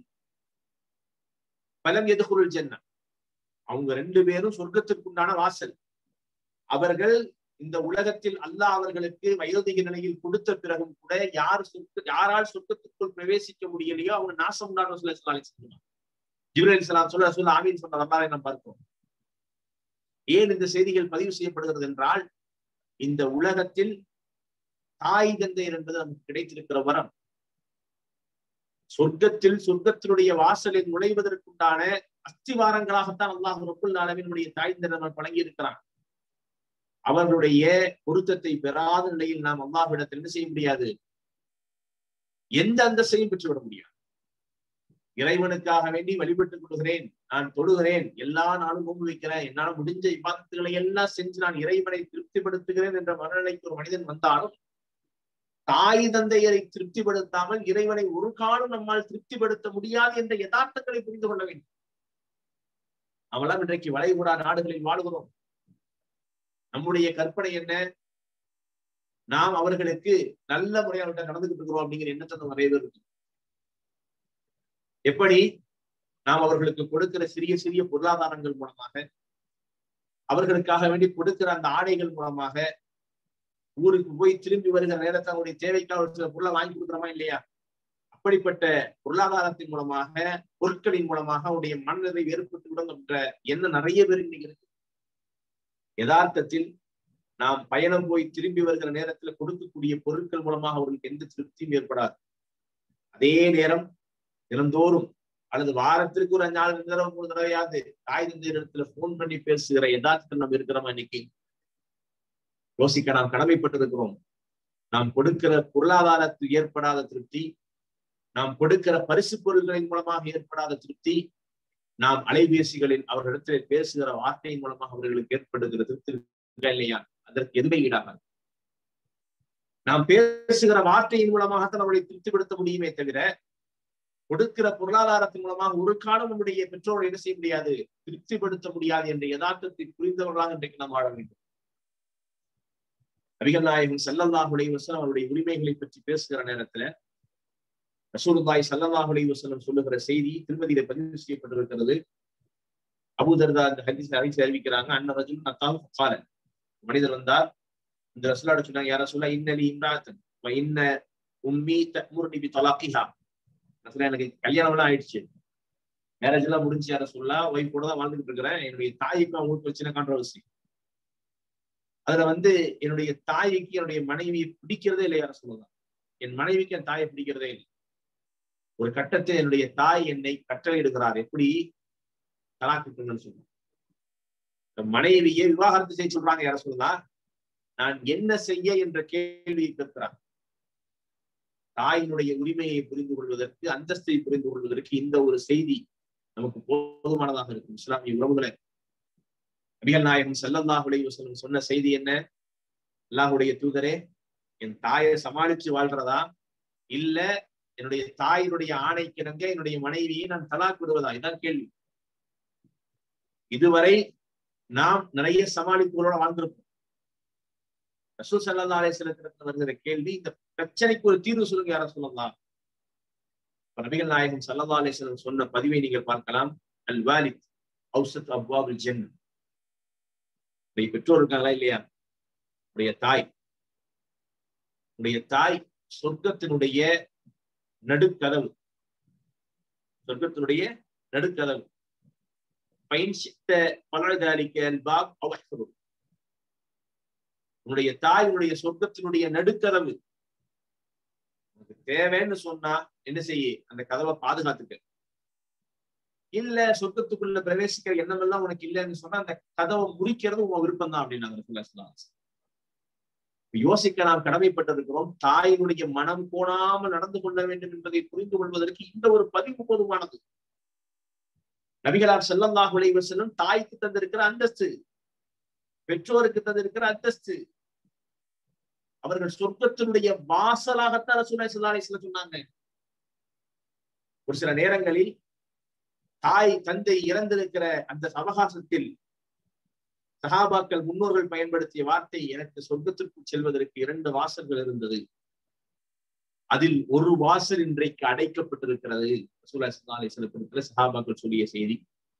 Speaker 1: பலம் எதுகுருள் ஜன்னா, அவங்க ரெண்டு பேரும் சொர்க்கத்திற்குண்டான வாசல். அவர்கள் இந்த உலகத்தில் அல்லாஹ் அவர்களுக்கு வயோதிக நிலையில் கொடுத்த பிறகும் கூட யார் சொர்க்க யாரால் சொர்க்கத்துக்குள் பிரவேசிக்க முடியலையோ அவங்க நாசம் உண்டான சொல்ல ஜிப்ரீல் அலைஹிஸ்ஸலாம் சொல்ல சொல்ல ஆமீன் சொன்ன வரலாறை நாம் பார்க்கிறோம். ஏன் இந்த செய்திகள் பதிவு செய்யப்படுகிறது என்றால், இந்த உலகத்தில் தாய் தந்தையர் என்பது நமக்கு கிடைத்திருக்கிற வரம். சொர்க்கத்தில் சொர்க்கத்தினுடைய வாசலில் நுழைவதற்குண்டான அஸ்திவாரங்களாகத்தான் அல்லாஹ் ரப்புல் ஆலமீனுடைய தாய் தந்தையர் வழங்கி இருக்கிறான். அவர்களுடைய பொருத்தத்தை பெறாத நிலையில் நாம் அல்லாஹ்விடத்தில் என்ன செய்ய முடியாது, எந்த அந்தஸ்தையும் பெற்றுவிட முடியாது. இறைவனுக்காக வேண்டி வழிபட்டுக் கொள்கிறேன், நான் தொழுகிறேன், எல்லா நாளும் நோன்பு வைக்கிறேன், என்னால் முடிஞ்ச இபாதத்துகளை எல்லாம் செஞ்சு நான் இறைவனை திருப்திப்படுத்துகிறேன் என்ற மனநிலைக்கு ஒரு மனிதன் வந்தாலும் தாய் தந்தையரை திருப்திப்படுத்தாமல் இறைவனை ஒரு காலம் நம்மால் திருப்திப்படுத்த முடியாது என்ற யதார்த்தங்களை புரிந்து கொள்ள வேண்டும். அவெல்லாம் இன்றைக்கு வளைகுடா நாடுகளில் வாழ்கிறோம். நம்முடைய கற்பனை என்ன? நாம் அவர்களுக்கு நல்ல முறையாக நடந்துகிட்டு இருக்கிறோம் அப்படிங்கிற எண்ணத்தை நிறைய பேர் இருக்கு. எப்படி? நாம் அவர்களுக்கு கொடுக்கிற சிறிய சிறிய பொருளாதாரங்கள் மூலமாக, அவர்களுக்காக வேண்டி கொடுக்கிற அந்த ஆடைகள் மூலமாக, ஊருக்கு போய் திரும்பி வருகிற நேரத்தில் அவருடைய தேவைக்காக ஒரு சில பொருளை வாங்கி கொடுக்குறோமா இல்லையா? அப்படிப்பட்ட பொருளாதாரத்தின் மூலமாக, பொருட்களின் மூலமாக அவருடைய மனநிலை ஏற்பட்டு விடும் என்ற எண்ணம் நிறைய பேர் இன்னைக்கு இருக்கு. யதார்த்தத்தில் நாம் பயணம் போய் திரும்பி வருகிற நேரத்தில் கொடுக்கக்கூடிய பொருட்கள் மூலமாக அவர்களுக்கு எந்த திருப்தியும் ஏற்படாது. அதே நேரம் தினந்தோறும் அல்லது வாரத்திற்கு ஒரு அஞ்சு நாள் ரெண்டு தடவை மூணு தடவையாவது தாய் தந்தை இடத்துல போன் பண்ணி பேசுகிற யதார்த்தத்தில் நம்ம இருக்கிறோமா? இன்னைக்கு யோசிக்க நாம் கடமைப்பட்டிருக்கிறோம். நாம் கொடுக்கிற பொருளாதாரத்தில் ஏற்படாத திருப்தி, நாம் கொடுக்கிற பரிசு பொருள்களின் மூலமாக ஏற்படாத திருப்தி, நாம் அலைபேசிகளில் அவர்களிடத்தில் பேசுகிற வார்த்தையின் மூலமாக அவர்களுக்கு ஏற்படுகிற திருப்தி இல்லையா? அதற்கு எதுவுமே ஈடாகாது. நாம் பேசுகிற வார்த்தையின் மூலமாகத்தான் அவர்களை திருப்திப்படுத்த முடியுமே தவிர, கொடுக்கிற பொருளாதாரத்தின் மூலமாக ஒரு காலம் நம்முடைய பெற்றோரை என்ன செய்ய முடியாது, திருப்திப்படுத்த முடியாது என்ற யதார்த்தத்தை புரிந்தவர்களாக இன்றைக்கு நாம் வாழ வேண்டும். நபிகள் நாயகம் ஸல்லல்லாஹு அலைஹி வஸல்லம் அவருடைய உரிமைகளை பற்றி பேசுகிற நேரத்துல ரசூலுல்லாஹி ஸல்லல்லாஹு அலைஹி வஸல்லம் சொல்லுகிற செய்தி திருமதியில பதிவு செய்யப்பட்டிருக்கிறது. அபூ தர்தா அந்த ஹதீஸ் அறிவிச்சு அறிவிக்கிறாங்க. அன்ன ரஜுல் அத்தாஹு ஃபகால, மனிதர் வந்தார், இந்த ரசூலுல்லாஹ் சொன்னாங்க, யா ரசூலல்லாஹ் இன்னலி இம்ராஅத்தன் வ இன்ன உம்மி தஅமுருனி பி தலாகிஹா. எனக்கு கல்யாணம் எல்லாம் ஆயிடுச்சு, மேரேஜ் எல்லாம் முடிஞ்சு, யார சொல்லலாம் ஒய்ஃப் கூட தான் வாழ்ந்துட்டு இருக்கிறேன். என்னுடைய தாய்க்கு அவங்களுக்கு வச்சுன கான்ட்ரவர்சி. அதுல வந்து என்னுடைய தாய்க்கு என்னுடைய மனைவியை பிடிக்கிறதே இல்லை. யார சொல்லலாம், என் மனைவிக்கு என் தாயை பிடிக்கிறதே இல்லை. ஒரு கட்டத்தில் என்னுடைய தாய் என்னை கட்டளை எடுக்கிறார், எப்படி தலாக்குன்னு சொல்லுவாங்க, மனைவியை விவாகரத்து செய்ய சொல்றாங்க. யார சொல்லலாம், நான் என்ன செய்ய என்ற கேள்வியை கேட்கிறார். தாயினுடைய உரிமையை புரிந்து கொள்வதற்கு, அந்தஸ்தை புரிந்து கொள்வதற்கு இந்த ஒரு செய்தி நமக்கு போதுமானதாக இருக்கும். இஸ்லாமிய உறவுகளை, நபிகள் நாயகம் ஸல்லல்லாஹு அலைஹி வஸல்லம் சொன்ன செய்தி என்ன? அல்லாஹ்வுடைய தூதரே, என் தாயை சமாளிச்சு வாழ்றதா இல்ல என்னுடைய தாயினுடைய ஆணைக்கிணங்க என்னுடைய மனைவியை நான் தலாக் விடுவதா? இதான் கேள்வி. இதுவரை நாம் நிறைய சமாளிப்புகளோட வாழ்ந்திருப்போம். ரசூல் ஸல்லல்லாஹு அலைஹி வஸல்லம் வருகிற கேள்வி, இந்த பிரச்சனைக்கு ஒரு தீர்வு சொல்லுங்க யார சொல்லலாம். நபிகள் நாயகம் ஸல்லல்லாஹு அலைஹி வஸல்லம் சொன்ன பதிவை நீங்கள் பார்க்கலாம். அல் வாலித் அவ்ஸத் அப்வாபில் ஜன்னah. உடைய பெற்றோர் இருக்காங்களா இல்லையா? உடைய தாய், உடைய தாய் சொர்க்கத்தினுடைய நடுக்கதவு, சொர்க்கத்தினுடைய நடுக்கதவு. பயன்சித்த பலதாலிக்க பாப் அவஹ்ரு. உன்னுடைய தாய் உன்னுடைய சொர்க்கத்தினுடைய நடுக்கதவு. உனக்கு தேவைன்னு சொன்னா என்ன செய்ய, அந்த கதவை பாதுகாத்துக்க. இல்ல சொர்க்கத்துக்குள்ள பிரவேசிக்கிற எண்ணம் எல்லாம் உனக்கு இல்லைன்னு சொன்னா அந்த கதவை முறிக்கிறது உங்க விருப்பம் தான் அப்படின்னாங்க. யோசிக்க நாம் கடமைப்பட்டிருக்கிறோம். தாயினுடைய மனம் கோணாமல் நடந்து கொள்ள வேண்டும் என்பதை புரிந்து கொள்வதற்கு இந்த ஒரு பதிவு போதுமானது. நபிகளார் ஸல்லல்லாஹு அலைஹி வஸல்லம் தாய்க்கு தந்திருக்கிற அந்தஸ்து, பெற்றோருக்கு தந்திருக்கிற அந்தஸ்து, அவர்கள் சொர்க்கத்தினுடைய வாசலாகத்தான் ரசூலுல்லாஹி ஸல்லல்லாஹு அலைஹி வஸல்லம் சொன்னாங்க. ஒரு சில நேரங்களில் தாய் தந்தை இறந்திருக்கிற அந்த அவகாசத்தில் சஹாபாக்கள் முன்னோர்கள் பயன்படுத்திய வார்த்தை, எனக்கு சொர்க்கத்திற்குள் செல்வதற்கு இரண்டு வாசல்கள் இருந்தது, அதில் ஒரு வாசல் இன்றைக்கு அடைக்கப்பட்டிருக்கிறது. ரசூலுல்லாஹி ஸல்லல்லாஹு அலைஹி வஸல்லம் சஹாபாக்கள் சொல்லிய செய்தி.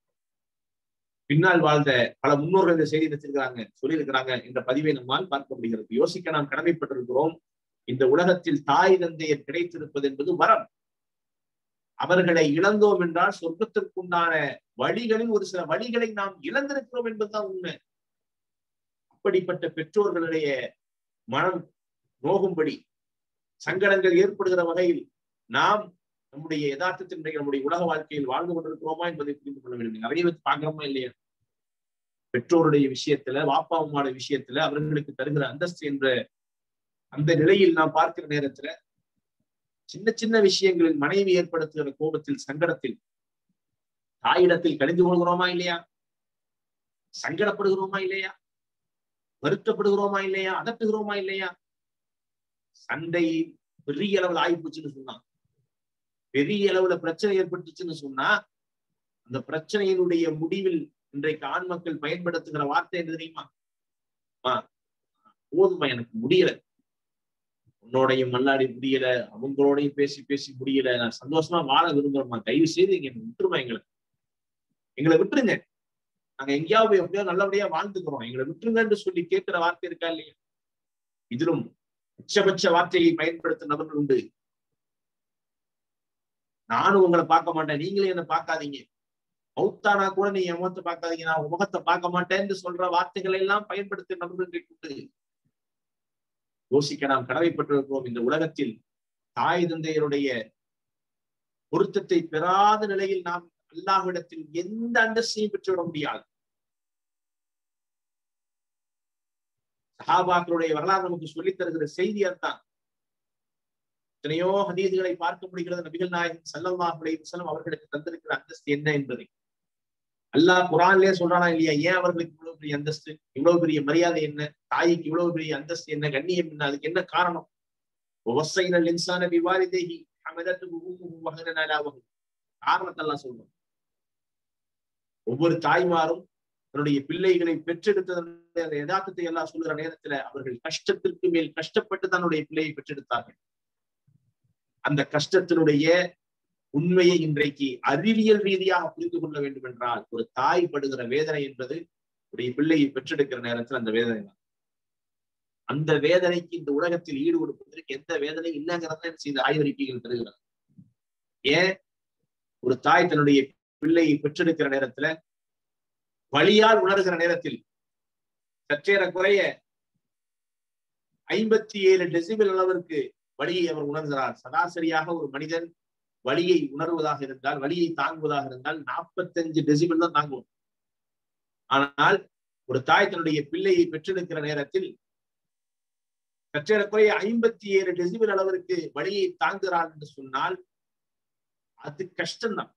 Speaker 1: பின்னால் வாழ்ந்த பல முன்னோர்கள் இந்த செய்தி வச்சிருக்கிறாங்க, சொல்லியிருக்கிறாங்க என்ற பதிவை நம்மால் பார்க்க முடிகிறது. யோசிக்க நாம் கடமைப்பட்டிருக்கிறோம். இந்த உலகத்தில் தாய் தந்தையர் கிடைத்திருப்பது என்பது வரம். அவர்களை இழந்தோம் என்றால் சொர்க்கத்திற்குண்டான வழிகளில் ஒரு சில வழிகளை நாம் இழந்திருக்கிறோம் என்பதுதான் உண்மை. அப்படிப்பட்ட பெற்றோர்களுடைய மனம் நோகும்படி சங்கடங்கள் ஏற்படுகிற வகையில் நாம் நம்முடைய யதார்த்தத்தினுடைய நம்முடைய உலக வாழ்க்கையில் வாழ்ந்து கொண்டிருக்கிறோமா என்பதை புரிந்து கொள்ள வேண்டும். நிறைய பேர் பார்க்கிறோமா இல்லையா? பெற்றோருடைய விஷயத்துல, வாப்பா அம்மாவுடைய விஷயத்துல அவர்களுக்கு தருகிற அந்தஸ்து என்ற அந்த நிலையில் நாம் பார்க்கிற நேரத்துல சின்ன சின்ன விஷயங்களில் மனைவி ஏற்படுத்துகிற கோபத்தில், சங்கடத்தில் தாயிடத்தில் கடிந்து கொள்கிறோமா இல்லையா? சங்கடப்படுகிறோமா இல்லையா? வருத்தப்படுகிறோமா இல்லையா? அதட்டுகிறோமா இல்லையா? சண்டை பெரிய அளவுல ஆயிப்போச்சுன்னு சொன்னா, பெரிய அளவுல பிரச்சனை ஏற்பட்டுச்சுன்னு சொன்னா, அந்த பிரச்சனையினுடைய முடிவில் இன்றைக்கு ஆண் மக்கள் பயன்படுத்துகிற வார்த்தை என்ன தெரியுமா? போதுமா, எனக்கு முடியல, உன்னோடையும் மல்லாடி முடியல, அவங்களோடையும் பேசி பேசி முடியல, நான் சந்தோஷமா வாழ விரும்புறேம்மா, தயவு செய்து இங்க விட்டுருமா, எங்களை எங்களை விட்டுருங்க, நாங்க எங்கேயாவது எப்படியோ நல்லபடியா வாழ்ந்துக்கிறோம், எங்களை விட்டுருங்கன்னு சொல்லி கேட்கிற வார்த்தை இருக்கா இல்லையா? இதிலும் உச்சபட்ச வார்த்தையை பயன்படுத்த நபர்கள் உண்டு. நானும் உங்களை பார்க்க மாட்டேன், நீங்களே என்ன பார்க்காதீங்க, மௌத்தானா கூட நீ என் முகத்தை பார்க்காதீங்க, நான் உன் முகத்தை பார்க்க மாட்டேன்னு சொல்ற வார்த்தைகளை எல்லாம் பயன்படுத்த நபர்கள் உண்டு. யோசிக்க நாம் கடமைப்பட்டிருக்கிறோம். இந்த உலகத்தில் தாய் தந்தையருடைய பொருத்தத்தை பெறாத நிலையில் நாம் அல்லாஹ்விடத்தில் எந்த அந்தஸ்தையும் பெற்றுவிட முடியாது. சஹாபாக்களுடைய வரலாறு நமக்கு சொல்லித் தருகிற செய்தி அதுதான். எத்தனையோ ஹதீஸ்களை பார்க்க முடிகிறது. நபிகள் நாயகம் ஸல்லல்லாஹு அலைஹி வஸல்லம் அவர்களுக்கு தந்திருக்கிற அந்தஸ்து என்ன என்பதை அல்லாஹ் குர்ஆன்லயே சொல்றானா இல்லையா? ஏன் அவர்களுக்கு இவ்வளவு பெரிய அந்தஸ்து, இவ்வளவு பெரிய மரியாதை என்ன, தாய்க்கு இவ்வளவு பெரிய அந்தஸ்து என்ன, கண்ணியம் என்ன, அதுக்கு என்ன காரணம்? வஸைனல் இன்சான பிவாலிதைஹி ஹமலத்துஹு உம்முஹு வஹனன் அலா வஹன். காரணத்தை எல்லாம் சொல்றோம். ஒவ்வொரு தாய்மாரும் தன்னுடைய பிள்ளைகளை பெற்றெடுத்ததனுடைய யதார்த்தத்தை எல்லாம் சொல்லுகிற நேரத்துல அவர்கள் கஷ்டத்திற்கு மேல் கஷ்டப்பட்டு தன்னுடைய பிள்ளையை பெற்றெடுத்தார்கள். அந்த கஷ்டத்தினுடைய உண்மையை இன்றைக்கு அறிவியல் ரீதியாக புரிந்து கொள்ள வேண்டும் என்றால், ஒரு தாய் படுகிற வேதனை என்பது உடைய பிள்ளையை பெற்றெடுக்கிற நேரத்தில் அந்த வேதனை தான். அந்த வேதனைக்கு இந்த உலகத்தில் ஈடு கொடுப்பதற்கு எந்த வேதனை இல்லைங்கிறத இந்த ஆய்வறிக்கைகள் தருகிறது. ஏன் ஒரு தாய் தன்னுடைய பிள்ளையை பெற்றெடுக்கிற நேரத்துல வலியால் உணர்கிற நேரத்தில் சற்றேற குறைய ஐம்பத்தி ஏழு டெசிபிள் அளவிற்கு வலியை அவர் உணர்கிறார். சராசரியாக ஒரு மனிதன் வலியை உணர்வதாக இருந்தால், வலியை தாங்குவதாக இருந்தால் நாற்பத்தி அஞ்சு டெசிபிள் தான் தாங்குவோம். ஆனால் ஒரு தாய் தன்னுடைய பிள்ளையை பெற்றெடுக்கிற நேரத்தில் சற்றேறக்குறைய ஐம்பத்தி ஏழு டெசிபிள் அளவிற்கு வலியை தாங்குகிறார் என்று சொன்னால் அது கஷ்டம்தான்.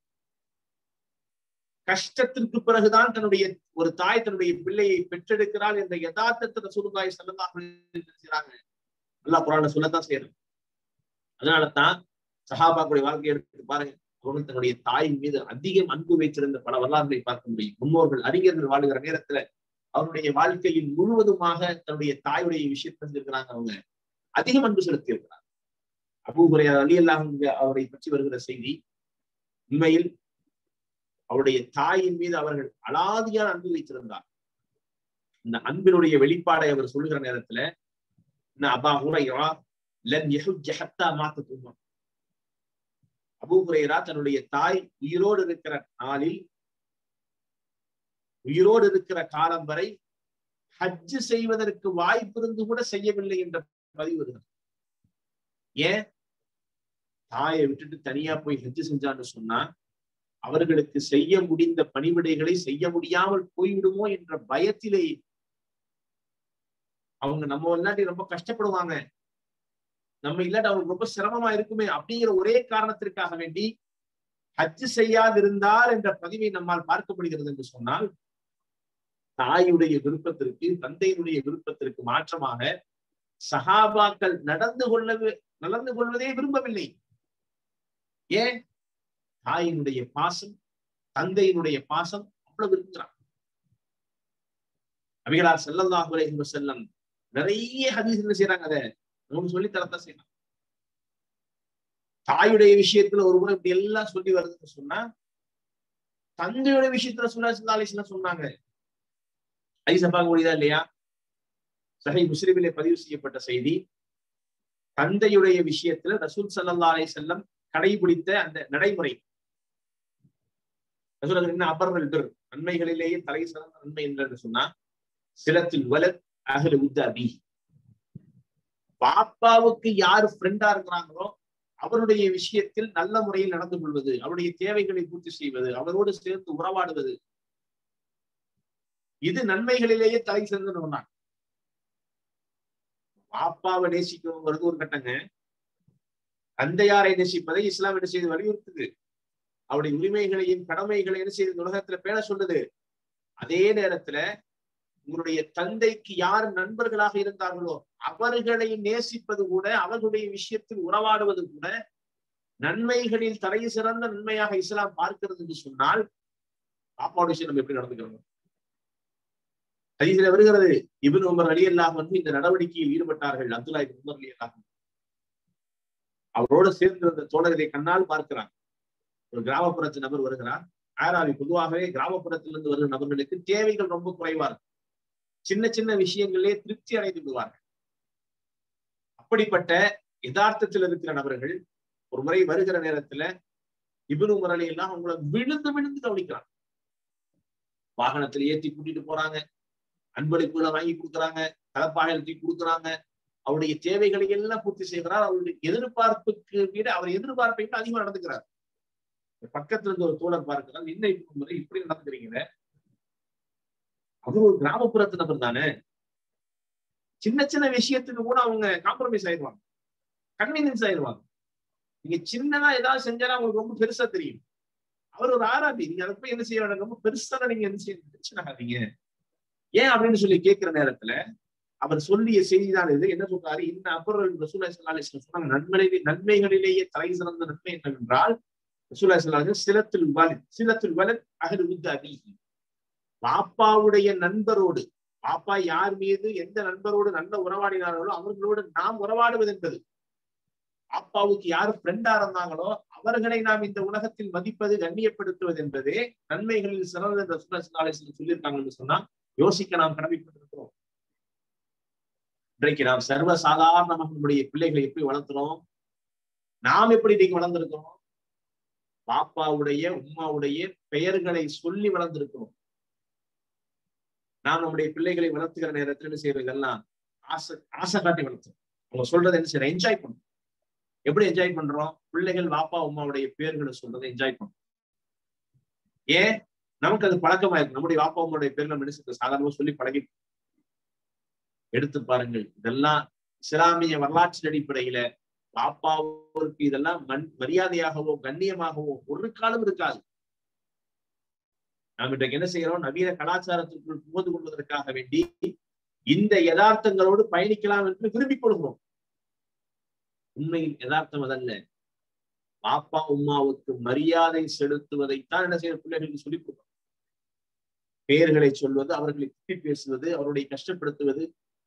Speaker 1: கஷ்டத்திற்கு பிறகுதான் தன்னுடைய ஒரு தாய் தன்னுடைய பிள்ளையை பெற்றெடுக்கிறாள் என்ற யதார்த்தத்தை ரசூலுல்லாஹி ஸல்லல்லாஹு அலைஹி வஸல்லம் செய்றாங்க. அல்லாஹ் குர்ஆன்ல சொல்லத்தான் செய்யறாங்க. அதனாலதான் சஹாபாக்களுடைய வாழ்க்கையை எடுத்து பாருங்க. அவர்கள் தன்னுடைய தாயின் மீது அதிகம் அன்பு வைத்திருந்த பல வரலாறுகளை பார்க்க முடியும். முன்னோர்கள் அறிஞர்கள் வாழுகிற நேரத்துல அவருடைய வாழ்க்கையில் முழுவதுமாக தன்னுடைய தாயுடைய விஷயத்தை செஞ்சிருக்கிறாங்க. அவங்க அதிகம் அன்பு செலுத்தி இருக்கிறார். அபூ ஹுரைரா ரலியல்லாஹு அன்ஹு அவரை பற்றி வருகிற செய்தி, உண்மையில் அவருடைய தாயின் மீது அவர்கள் அலாதியான அன்பு வைத்திருந்தார். இந்த அன்பினுடைய வெளிப்பாடை அவர் சொல்லுகிற நேரத்துல அபூ ஹுரைரா லன் யஹுஜ்ஜ ஹத்தா மாத்தத் உம்மஹு. அபூ ஹுரைரா தன்னுடைய தாய் உயிரோடு இருக்கிற நாளில், உயிரோடு இருக்கிற காலம் வரை ஹஜ் செய்வதற்கு வாய்ப்பு இருந்து கூட செய்யவில்லை என்ற பதிவு வருகிறது. ஏன்? தாயை விட்டுட்டு தனியா போய் ஹஜ் செஞ்சான்னு சொன்னா அவர்களுக்கு செய்ய முடிந்த பணிவிடைகளை செய்ய முடியாமல் போய்விடுமோ என்ற பயத்திலே அவங்க நம்ம இல்லாட்டி ரொம்ப கஷ்டப்படுவாங்க, நம்ம இல்லாட்டி அவங்களுக்கு ரொம்ப சிரமமா இருக்குமே அப்படிங்கிற ஒரே காரணத்திற்காக வேண்டி ஹஜ் செய்யாதிருந்தார் என்ற பதிவை நம்மால் பார்க்கப்படுகிறது என்று சொன்னால், தாயுடைய விருப்பத்திற்கு தந்தையினுடைய விருப்பத்திற்கு மாற்றமாக சஹாபாக்கள் நடந்து கொள்ளவே நடந்து கொள்வதே விரும்பவில்லை. ஏன்? தாயினுடைய பாசம், தந்தையினுடைய பாசம் அவ்வளவு இருக்கிறார். நபிகளார் ஸல்லல்லாஹு அலைஹி வஸல்லம் நிறைய ஹதீஸ் என்ன செய்யறாங்க, அதை நமக்கு சொல்லி தரத்தான் செய்யலாம். தாயுடைய விஷயத்துல ஒரு முறை இப்படி எல்லாம் சொல்லி வருதுன்னு சொன்னா, தந்தையுடைய விஷயத்துல ஸல்லல்லாஹு அலைஹி வஸல்லம் சொன்னாங்க. ஹதீஸ பார்க்க முடியுதா இல்லையா? சஹீஹ் முஸ்லிமிலே பதிவு செய்யப்பட்ட செய்தி. தந்தையுடைய விஷயத்துல ரசூல் ஸல்லல்லாஹு அலைஹி வஸல்லம் கடைபிடித்த அந்த நடைமுறை, என்ன அபர்ரல் பிர், நன்மைகளிலேயே தலை சிறந்த நன்மை என்று சொன்னா, சிலத்தில் வலத் அஹ்லு உத்தபி, பாப்பாவுக்கு யாரு ஃப்ரெண்டா இருக்கிறாங்களோ அவருடைய விஷயத்தில் நல்ல முறையில் நடந்து கொள்வது, அவருடைய தேவைகளை பூர்த்தி செய்வது, அவரோடு சேர்ந்து உறவாடுவது, இது நன்மைகளிலேயே தலை சிறந்தது. பாப்பாவை நேசிக்கணுங்கிறது ஒரு கட்டங்க, தந்தையாரை நேசிப்பதை இஸ்லாம் என்ன செய்து வலியுறுத்துது. அவருடைய உரிமைகளையும் கடமைகளை என்ன செய்து உலகத்துல பேண சொல்லுது. அதே நேரத்துல உங்களுடைய தந்தைக்கு யார் நண்பர்களாக இருந்தார்களோ அவர்களை நேசிப்பது கூட, அவர்களுடைய விஷயத்தில் உறவாடுவது கூட நன்மைகளில் தலை சிறந்த நன்மையாக இஸ்லாம் பார்க்கிறது என்று சொன்னால், பாப்பாவோட விஷயம் நம்ம எப்படி நடந்துக்கிறோம்? ஹதீஸ்ல வருகிறது, இப்னு உமர் ரலியல்லாஹு அன்ஹு இந்த நடவடிக்கையில் ஈடுபட்டார்கள். அப்துல்லாஹ் இப்னு உமர் ரலியல்லாஹு அன்ஹு அவரோடு சேர்ந்திருந்த தோழர்களை கண்ணால் பார்க்கிறார். ஒரு கிராமப்புறத்து நபர் வருகிறார். ஆராவி பொதுவாகவே கிராமப்புறத்திலிருந்து வருகிற நபர்களுக்கு தேவைகள் ரொம்ப குறைவா இருக்கும். சின்ன சின்ன விஷயங்களே திருப்தி அடைந்து விடுவார்கள். அப்படிப்பட்ட யதார்த்தத்தில் இருக்கிற நபர்கள் ஒரு முறை வருகிற நேரத்துல இப்னு உமர் ரலியல்லாஹு அவங்களை விழுந்து விழுந்து கவனிக்கிறாங்க. வாகனத்தில் ஏற்றி கூட்டிட்டு போறாங்க, அன்பளிப்புகளை வாங்கி கொடுக்குறாங்க, தலப்பாகத்தை கொடுக்குறாங்க, அவருடைய தேவைகளை எல்லாம் பூர்த்தி செய்கிறார். அவருடைய எதிர்பார்ப்புக்கு விட அவர் எதிர்பார்ப்பை விட அதிகமா நடந்துக்கிறார். பக்கத்துல இருந்து ஒரு தோழர் பார்க்கிறார், என்ன இப்ப முறை இப்படி நடந்துக்கிறீங்க? அவர் ஒரு கிராமப்புறத்து நபர் தானே, சின்ன சின்ன விஷயத்துக்கு கூட அவங்க காம்ப்ரமைஸ் ஆயிடுவாங்க, கன்வீனியன்ஸ் ஆயிடுவாங்க. நீங்க சின்னதா ஏதாவது செஞ்சாலும் அவங்களுக்கு ரொம்ப பெருசா தெரியும். அவர் ஒரு ஆராபி, நீங்க அதை போய் என்ன செய்ய வேண்டாம், ரொம்ப பெருசா நீங்க என்ன செய்ய பிரச்சனை ஆகாதீங்க ஏன் அப்படின்னு சொல்லி கேட்கிற நேரத்துல அவர் சொல்லிய செய்திதான் இது. என்ன சொல்றாரு, இந்த அபுர் ரசூலுல்லாஹி ஸல்லல்லாஹு அலைஹி வஸல்லம் சொன்னாங்க, நன்மைகளிலே நன்மைகளிலேயே தலை சிறந்த நன்மை என்னவென்றால் ரசூலுல்லாஹி ஸல்லல்லாஹு அலைஹி வஸல்லம் சிலத்துல் வலத் சிலத்துல் வலத் அஹ்லு உத் அபீஹி, பாப்பாவுடைய நண்பரோடு, பாப்பா யார் மீது எந்த நண்பரோடு நல்ல உறவாடினார்களோ அவர்களோடு நாம் உறவாடுவது என்பது, பாப்பாவுக்கு யார் ஃப்ரெண்டா இருந்தாங்களோ அவர்களை நாம் இந்த உலகத்தில் மதிப்பது, கண்ணியப்படுத்துவது என்பதே நன்மைகளில் சிறந்த ரசூலுல்லாஹி ஸல்லல்லாஹு அலைஹி வஸல்லம் சொல்லியிருக்காங்கன்னு சொன்னா யோசிக்க நாம் கடமைப்பட்டிருக்கிறோம். இன்றைக்கு நாம் சர்வ சாதாரணமாக நம்முடைய பிள்ளைகளை எப்படி வளர்க்கிறோம், நாம் எப்படி இன்னைக்கு வளர்ந்திருக்கிறோம்? பாப்பாவுடைய உம்மாவுடைய பெயர்களை சொல்லி வளர்ந்திருக்கிறோம். நாம் நம்முடைய பிள்ளைகளை வளர்த்துக்கிற நேரத்தில் என்ன செய்யறது, இதெல்லாம் ஆசை ஆசை காட்டி வளர்த்தோம். அவங்க சொல்றதை என்ன செய்யறோம், என்ஜாய் பண்ணும். எப்படி என்ஜாய் பண்றோம்? பிள்ளைகள் பாப்பா உம்மாவுடைய பேர்களை சொல்றதை என்ஜாய் பண்ணும். ஏன்? நமக்கு அது பழக்கமா இருக்கு. நம்முடைய பாப்பா உம்மாவுடைய பேர்களை மனுஷன் சாதாரணமா சொல்லி பழகி. எடுத்து பாருங்கள், இதெல்லாம் இஸ்லாமிய வரலாற்றின் அடிப்படையில பாப்பாவுக்கு இதெல்லாம் மண் மரியாதையாகவோ கண்ணியமாகவோ ஒரு காலம் இருக்காது. நாம் இன்றைக்கு என்ன செய்யறோம், நவீன கலாச்சாரத்திற்குள் புகுந்து கொள்வதற்காக வேண்டி இந்த யதார்த்தங்களோடு பயணிக்கலாம் என்று விரும்பிக் கொள்கிறோம். உண்மையில் யதார்த்தம் அதல்ல. பாப்பா உம்மாவுக்கு மரியாதை செலுத்துவதைத்தான் என்ன செய்ய பிள்ளைகளுக்கு சொல்லிக் கொடுக்கணும். பெயர்களை சொல்வது, அவர்களை திட்டி பேசுவது, அவருடைய கஷ்டப்படுத்துவது.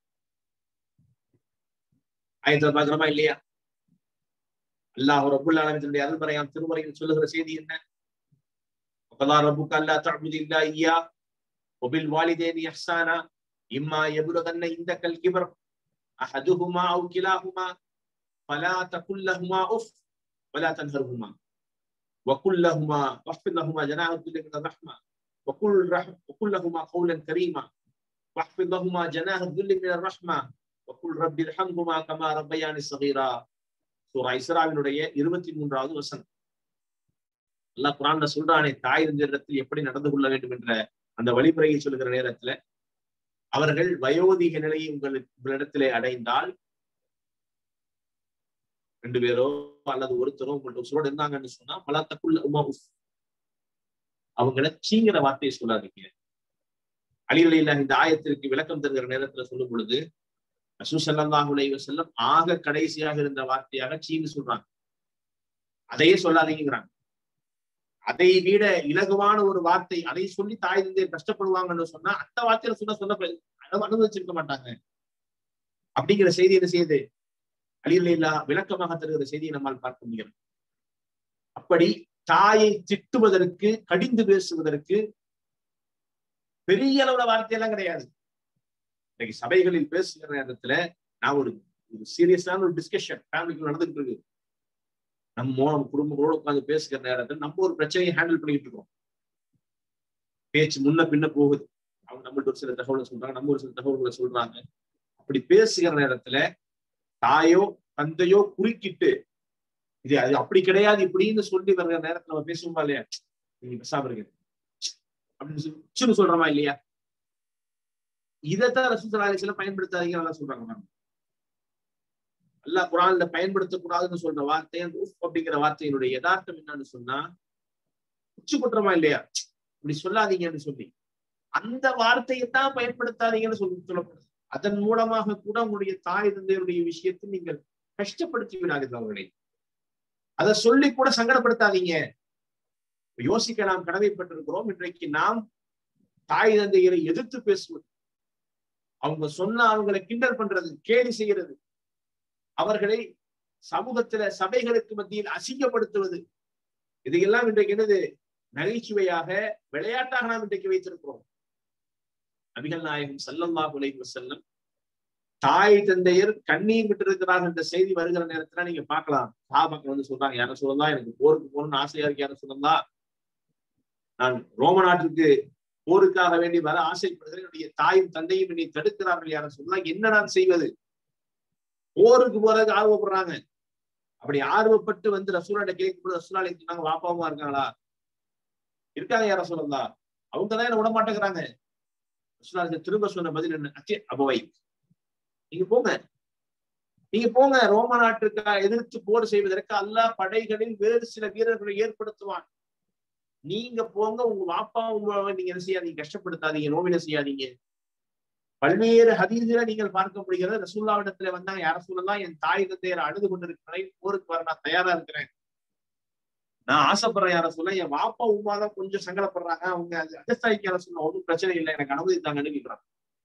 Speaker 1: ஆயத்துல பாக்குறோமா இல்லையா? அல்லாஹ் ரப்புல் ஆலமீனுடைய அருள்மறையாம் திருமறையில் சொல்லுகிற செய்தி என்ன? وَقَضَىٰ رَبُّكَ أَلَّا تَعْبُدُوا إِلَّا إِيَّاهُ وَبِالْوَالِدَيْنِ إِحْسَانًا إِمَّا يَبْلُغَنَّ عِندَكَ الْكِبَرَ أَحَدُهُمَا أَوْ كِلَاهُمَا فَلَا تَقُل لَّهُمَا أُفٍّ وَلَا تَنْهَرْهُمَا وَقُل لَّهُمَا وَاخْفِضْ لَهُمَا جَنَاحَ الذُّلِّ مِنَ الرَّحْمَةِ وَقُل لَّهُمَا قَوْلًا كَرِيمًا وَاخْفِضْ لَهُمَا جَنَاحَ الذُّلِّ مِنَ الرَّحْمَةِ وَقُل رَّبِّ ارْحَمْهُمَا كَمَا رَبَّيَانِي صَغِيرًا. சூரா இஸ்ராவினுடைய இருபத்தி மூன்றாவது வசனம். அல்லாஹ் குர்ஆன்ல சொல்றானே, தாய் இடத்தில் எப்படி நடந்து கொள்ள வேண்டும் என்ற அந்த வழிமுறையை சொல்லுகிற நேரத்துல அவர்கள் வயோதிக நிலையை உங்களுக்கு உங்களிடத்திலே அடைந்தால், ரெண்டு பேரோ அல்லது ஒருத்தரோ உங்கள்ட்ட உசுரோடு இருந்தாங்கன்னு சொன்னா பலாத்தக்குள்ள உமா அவங்கள சீங்கிற வார்த்தையை சொல்லாதீங்க. அலி ரலியல்லாஹு இந்த ஆயத்திற்கு விளக்கம் தருகிற நேரத்துல சொல்லும் பொழுது ரசூல் ஸல்லல்லாஹு அலைஹி வஸல்லம் ஆக கடைசியாக இருந்த வார்த்தையாக சீன்னு சொல்றாங்க. அதையே சொல்லாதீங்கிறாங்க. அதை விட இலகுவான ஒரு வார்த்தை, அதை சொல்லி தாய் தந்தை கஷ்டப்படுவாங்கன்னு சொன்னா அந்த வார்த்தையில சொன்ன சொன்ன அனுபவிச்சிருக்க மாட்டாங்க. அப்படிங்கிற செய்தி என்ன செய்யுது, அலி ரலியல்லாஹு விளக்கமாக தருகிற செய்தியை நம்மால் பார்க்க முடியும். அப்படி தாயை திட்டுவதற்கு, கடிந்து பேசுவதற்கு பெரிய அளவுல வார்த்தையெல்லாம் கிடையாது. இன்னைக்கு சபைகளில் பேசுகிற நேரத்துல நான் ஒரு சீரியஸான ஒரு டிஸ்கஷன் ஃபேமிலிக்கு நடந்துட்டு இருக்கு. நம்ம நம்ம குடும்பங்களோட உட்காந்து பேசுகிற நேரத்தில் நம்ம ஒரு பிரச்சனையை ஹேண்டில் பண்ணிட்டு இருக்கோம். பேச்சு முன்ன பின்ன போகுது. அவங்க நம்மள்ட்ட ஒரு சில தகவலை சொல்றாங்க, நம்ம ஒரு சில தகவல்களை சொல்றாங்க. அப்படி பேசுகிற நேரத்துல தாயோ தந்தையோ குறுக்கிட்டு இது அது அப்படி கிடையாது இப்படின்னு சொல்லி வர்ற நேரத்துல நம்ம பேசுவோமா இல்லையா, நீங்க பேசாம இருங்க அப்படின்னு சொல்லி சொல்றோமா இல்லையா? இதைத்தான் ரசூல் ஸல்லல்லாஹு அலைஹி வஸல்லம் பயன்படுத்தாதீங்க நல்லா சொல்றாங்க. அல்லாஹ் குர்ஆன்ல பயன்படுத்தக்கூடாதுன்னு சொல்ற வார்த்தை அந்த உஃப் அப்படிங்கிற வார்த்தையினுடைய யதார்த்தம் என்னன்னு சொன்னா உச்சி குற்றமா இல்லையா, இப்படி சொல்லாதீங்கன்னு சொல்லி அந்த வார்த்தையை தான் பயன்படுத்தாதீங்கன்னு சொல்லி சொல்லப்படுது. அதன் மூலமாக கூட உங்களுடைய தாய் தந்தையருடைய விஷயத்தில் நீங்கள் கஷ்டப்படுத்தி விடாதீர்கள் அவர்களை. அதை சொல்லி கூட சங்கடப்படுத்தாதீங்க. யோசிக்க நாம் கடமைப்பட்டிருக்கிறோம். இன்றைக்கு நாம் தாய் தந்தையரை எதிர்த்து பேசுவது, அவங்க சொன்னா அவங்களை கிண்டல் பண்றது, கேலி செய்யறது, அவர்களை சமூகத்தில சபைகளுக்கு மத்தியில் அசிங்கப்படுத்துவது, இதையெல்லாம் இன்றைக்கு என்னது நகைச்சுவையாக விளையாட்டாக நாம் இன்றைக்கு வைத்திருக்கிறோம். நபிகள் நாயகம் ஸல்லல்லாஹு அலைஹி வஸல்லம் தாய் தந்தையர் கண்ணீர் விட்டிருக்கிறார்கள் என்ற செய்தி வருகிற நேரத்துல நீங்க பார்க்கலாம். சஹாபாக்கள் வந்து சொல்றாங்க, யாரும் சொல்லலாம் எனக்கு போருக்கு போகணும்னு ஆசையா இருக்கு, யாரும் சொல்லலாம் நான் ரோம நாட்டிற்கு போருக்காக வேண்டி வர ஆசைப்படுகிறேன், என்னுடைய தாயும் தந்தையும் என்னை தடுக்கிறார்கள், யாரும் சொல்லலாம் என்ன நான் செய்வது? போருக்கு போறதுக்கு ஆர்வப்படுறாங்க. அப்படி ஆர்வப்பட்டு வந்து ரசூலாட்ட கேட்கும்போது ரசூலா சொன்னாங்க, வாப்பாவுமா இருக்காங்களா? இருக்காங்க யாரும் சொல்லலாம். அவங்கதான் என்ன விட மாட்டேங்கிறாங்க. திரும்ப சொன்ன பதில் என்ன? அச்சே அபவை, நீங்க போங்க, நீங்க போங்க, ரோம நாட்டுக்கு எதிர்த்து போர் செய்வதற்கு அல்லாஹ் படைகளில் வேறு சில வீரர்களை ஏற்படுத்துவான். நீங்க போங்க, உங்க வாப்பா உங்களை நீங்க என்ன செய்யாதீங்க, கஷ்டப்படுத்தாதீங்க, நோவில செய்யாதீங்க. பல்வேறு ஹதீஸ்ல நீங்கள் பார்க்க முடிகிறது. ரசூலுல்லாஹ்விடத்துல வந்தாங்க, யார சொல்லலாம், என் தாய் தந்தையர் அழுது கொண்டிருக்கிறேன், போருக்கு வர நான் தயாரா இருக்கிறேன், நான் ஆசைப்படுறேன், யார சொல்ல என் வாப்பா உமாதான் கொஞ்சம் சங்கடப்படுறாங்க, அவங்க அட்ஜஸ்ட் ஆகிக்க யார சொல்ல ஒன்றும் பிரச்சனை இல்லை, எனக்கு அனுமதி தாங்கன்னு கேட்கிறாங்க.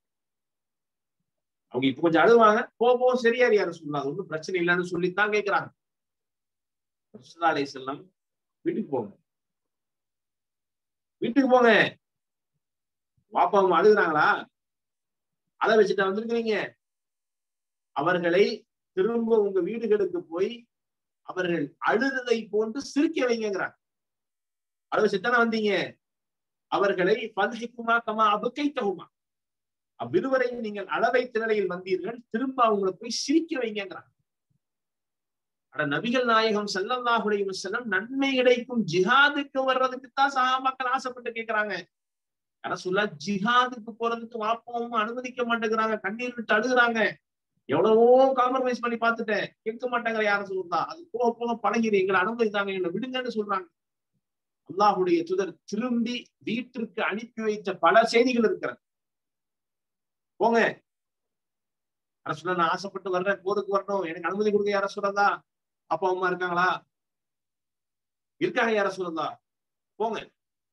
Speaker 1: அவங்க இப்ப கொஞ்சம் அழுவாங்க, போ போ சரியாரு யார சொல்லலாம், ஒன்றும் பிரச்சனை இல்லைன்னு சொல்லித்தான் கேட்கிறாங்க. ரசூலுல்லாஹி அலைஹி வஸல்லம் வீட்டுக்கு போங்க, வீட்டுக்கு போங்க, வாப்பா அம்மா அழுகுறாங்களா, அழ வச்சுட்டா வந்திருக்கிறீங்க, அவர்களை திரும்ப உங்க வீடுகளுக்கு போய் அவர்கள் அழுததை போன்று சிரிக்க வைங்கிறாங்க. அழ வச்சுத்தானே வந்தீங்க, அவர்களை பல்ஹிக்குமா கமா அபுகைத்தஹுமா, அவ்விருவரை நீங்கள் அளவைத்த நிலையில் வந்தீர்கள், திரும்ப அவங்களை போய் சிரிக்க வைங்கிறாங்க. ஆனா நபிகள் நாயகம் ஸல்லல்லாஹு அலைஹி வஸல்லம் நன்மை கிடைக்கும் ஜிஹாதுக்கு வர்றதுக்கு தான் சஹாபாக்கள் ஆசைப்பட்டு கேட்கிறாங்க. ஆனா சொல்ல ஜிஹாதுக்கு போறதுக்கு வாப்பாவும் அனுமதிக்க மாட்டேங்கிறாங்க, கண்ணீர் விட்டு அழுகுறாங்க. எவ்வளவோ காம்ப்ரமைஸ் பண்ணி பார்த்துட்டேன், கேட்க மாட்டாங்க, யாரும் சொல்லுதா, அது போக போக பழகிடு, எங்களை அனுமதித்தாங்க, எங்களை விடுங்கன்னு சொல்றாங்க. அல்லாஹுடைய தூதர் திரும்பி வீட்டிற்கு அனுப்பி வைத்த பல செய்திகள் இருக்கிறது. போங்க, யார சொல்ல நான் ஆசைப்பட்டு வர்றேன், போருக்கு வரணும், எனக்கு அனுமதி கொடுக்க யார சொல்லதா, அப்பா அம்மா இருக்காங்களா? இருக்காங்க, யார சொல்லதா, போங்க,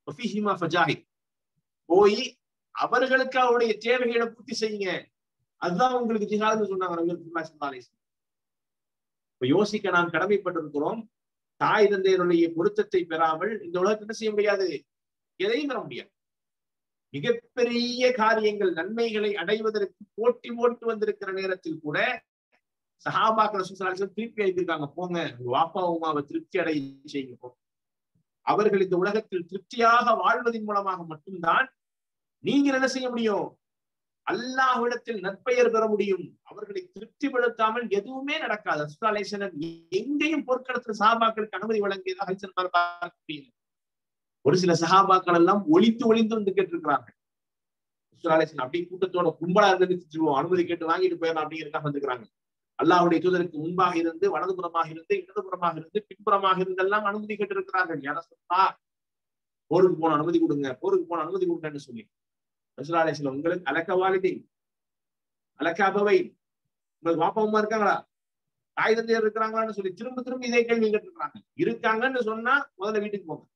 Speaker 1: போய் அவர்களுக்கு அவருடைய தேவைகளை பூர்த்தி செய்யுங்க, அதுதான் உங்களுக்கு ஜிஹாதுன்னு சொன்னாங்க. இப்ப யோசிக்க நாம் கடமைப்பட்டிருக்கிறோம். தாய் தந்தையருடைய பொருத்தத்தை பெறாமல் இந்த உலகத்தை என்ன செய்ய முடியாது, எதையும் பெற முடியாது. மிகப்பெரிய காரியங்கள் நன்மைகளை அடைவதற்கு போட்டி போட்டு வந்திருக்கிற நேரத்தில் கூட சஹாபாக்கள் திருப்தி அடைந்திருக்காங்க. போங்க, வாப்பா உமாவை திருப்தி அடைய செய்யுங்க. அவர்கள் இந்த உலகத்தில் திருப்தியாக வாழ்வதன் மூலமாக மட்டும்தான் நீங்கள் என்ன செய்ய முடியும், அல்லாஹ்விடத்தில் நற்பெயர் பெற முடியும். அவர்களை திருப்திப்படுத்தாமல் எதுவுமே நடக்காது. ரசூலுல்லாஹி அலைஹி வஸல்லம் எங்கேயும் போர்க்களத்தில் சஹாபாக்களுக்கு அனுமதி வழங்கியதாக பார்க்க முடியல. ஒரு சில சஹாபாக்கள் எல்லாம் ஒளிந்து ஒளிந்து வந்து கேட்டிருக்கிறார்கள். ரசூலுல்லாஹி அலைஹி வஸல்லம் அப்படி கூட்டத்தோட கும்பலா இருந்து அனுமதி கேட்டு வாங்கிட்டு போயிடலாம் அப்படிங்கிறதுக்காக வந்துக்கிறாங்க. அல்லாஹ்வுடைய தூதருக்கு முன்பாக இருந்து, வலதுபுறமாக இருந்து, இடதுபுறமாக இருந்து, பின்புறமாக இருந்தெல்லாம் அனுமதி கேட்டிருக்கிறார்கள். யார சொல்லா, போருக்கு போன அனுமதி கொடுங்க, போருக்கு போன அனுமதி கொடுங்கன்னு சொல்லி. ரசூலுல்லாஹி அலைஹி வஸல்லம் உங்களுக்கு அலக்க வாலிதை அலக்க அபவை, உங்களுக்கு வாப்பா அம்மா இருக்காங்களா, தாய் தந்தையர் இருக்கிறாங்களான்னு சொல்லி திரும்ப திரும்ப இதே கேள்வி கேட்டுருக்காங்க. இருக்காங்கன்னு சொன்னா முதல்ல வீட்டுக்கு போங்க,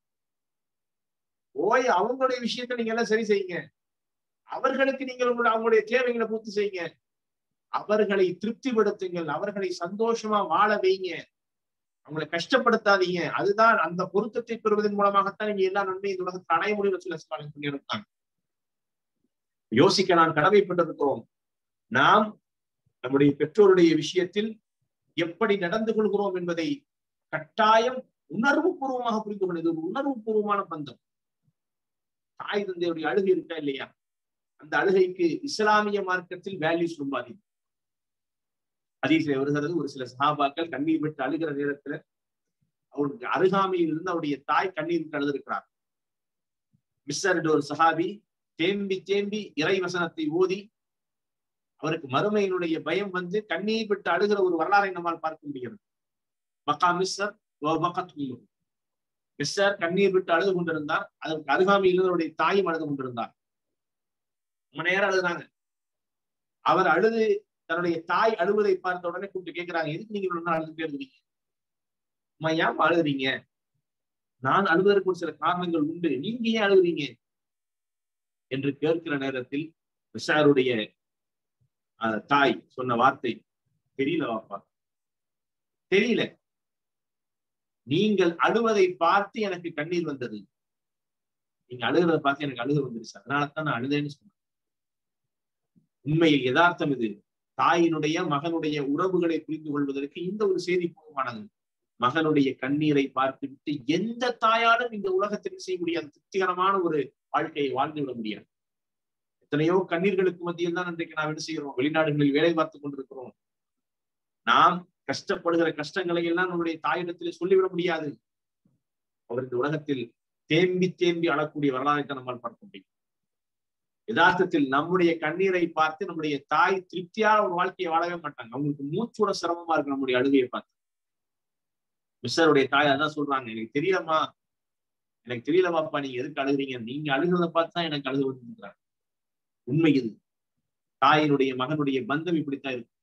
Speaker 1: போய் அவங்களுடைய விஷயத்தை நீங்க எல்லாம் சரி செய்யுங்க, அவர்களுக்கு நீங்கள் உங்களுடைய அவங்களுடைய தேவைகளை பூர்த்தி செய்யுங்க, அவர்களை திருப்திப்படுத்துங்கள், அவர்களை சந்தோஷமா வாழ வைங்க, அவங்களை கஷ்டப்படுத்தாதீங்க. அதுதான் அந்த பொருத்தத்தை பெறுவதன் மூலமாகத்தான் நீங்க எல்லா நன்மையும் இந்த உலகத்தில் அடைய முடியும் சொல்லி எடுத்தாங்க. யோசிக்க நாம் கடமைப்பட்டிருக்கிறோம். நாம் நம்முடைய பெற்றோருடைய விஷயத்தில் எப்படி நடந்து கொள்கிறோம் என்பதை கட்டாயம் உணர்வு பூர்வமாக புரிந்து கொள்வது ஒரு உணர்வு பூர்வமான பந்தம். தாய் தந்தையுடைய அழுகை இருக்கா இல்லையா, அந்த அழுகைக்கு இஸ்லாமிய மார்க்கத்தில் வேல்யூஸ் ரொம்ப அதிகம். ஹதீஸ்ல வருகிறது, ஒரு சில சஹாபாக்கள் கண்ணீர் விட்டு அழுகிற நேரத்துல அவருக்கு அருகாமையில் இருந்து அவருடைய தாய் கண்ணீர் விட்டு அழுதிருக்கிறார். மிஸ்ஸர் ஒரு சஹாபி தேம்பி தேம்பி இறை வசனத்தை ஓதி அவருக்கு மறுமையினுடைய பயம் வந்து கண்ணீர் விட்டு அழுகிற ஒரு வரலாறை நம்மால் பார்க்க முடிகிறது. பக்கா மிஸ்ஸர் மிஸ்ஸர் கண்ணீர் விட்டு அழுது கொண்டிருந்தார். அதற்கு அருகாமையில் அவருடைய தாயும் அழுது கொண்டிருந்தார். ரொம்ப நேரம் அழுதுறாங்க. அவர் அழுது தன்னுடைய தாய் அழுவதை பார்த்த உடனே கூப்பிட்டு கேட்கிறாங்க, எதுக்கு நீங்க இவ்வளவு அழுதுட்டே இருந்தீங்க? அம்மா ஏன் அழுதுறீங்க? நான் அழுவதற்கு ஒரு சில காரணங்கள் உண்டு, நீங்க ஏன் அழுகுறீங்க என்று கேட்கிற நேரத்தில் மிஸ்ஸருடைய தாய் சொன்ன வார்த்தை, தெரியல வாப்பா, தெரியல. நீங்கள் அழுவதை பார்த்து எனக்கு கண்ணீர் வந்தது. நீங்க அழுகிறத பார்த்து எனக்கு அழுக வந்துருச்சு, அதனாலதான் நான் அழுதேன்னு சொன்னேன். உண்மையில் யதார்த்தம் இது. தாயினுடைய மகனுடைய உறவுகளை புரிந்து கொள்வதற்கு இந்த ஒரு செய்தி போதுமானது. மகனுடைய கண்ணீரை பார்த்து விட்டு எந்த தாயாலும் இந்த உலகத்தில் செய்ய முடியாது திருப்திகரமான ஒரு வாழ்க்கையை வாழ்ந்து விட முடியாது. எத்தனையோ கண்ணீர்களுக்கு மத்தியில் தான் இன்றைக்கு நாம் என்ன செய்கிறோம்? வெளிநாடுகளில் வேலை பார்த்து கொண்டிருக்கிறோம். நாம் கஷ்டப்படுகிற கஷ்டங்களை எல்லாம் நம்முடைய தாயிடத்திலே சொல்லிவிட முடியாது. அவர் இந்த உலகத்தில் தேம்பி தேம்பி அழக்கூடிய வரலாறை நம்மால் பார்க்க முடியும். யதார்த்தத்தில் நம்முடைய கண்ணீரை பார்த்து நம்முடைய தாய் திருப்தியான ஒரு வாழ்க்கையை வாழவே மாட்டாங்க. அவங்களுக்கு மூச்சோட சிரமமா இருக்கு நம்முடைய அழுகையை பார்த்து. மிஸ்ஸருடைய தாய் அதான் சொல்றாங்க, எனக்கு தெரியலமா, எனக்கு தெரியலமாப்பா, நீங்க எதுக்கு அழுகுறீங்க? நீங்க அழுகிறத பார்த்து தான் எனக்கு அழுக வந்துருக்கிறாங்க. உண்மை இது. தாயினுடைய மகனுடைய பந்தம் இப்படித்தான் இருக்கு.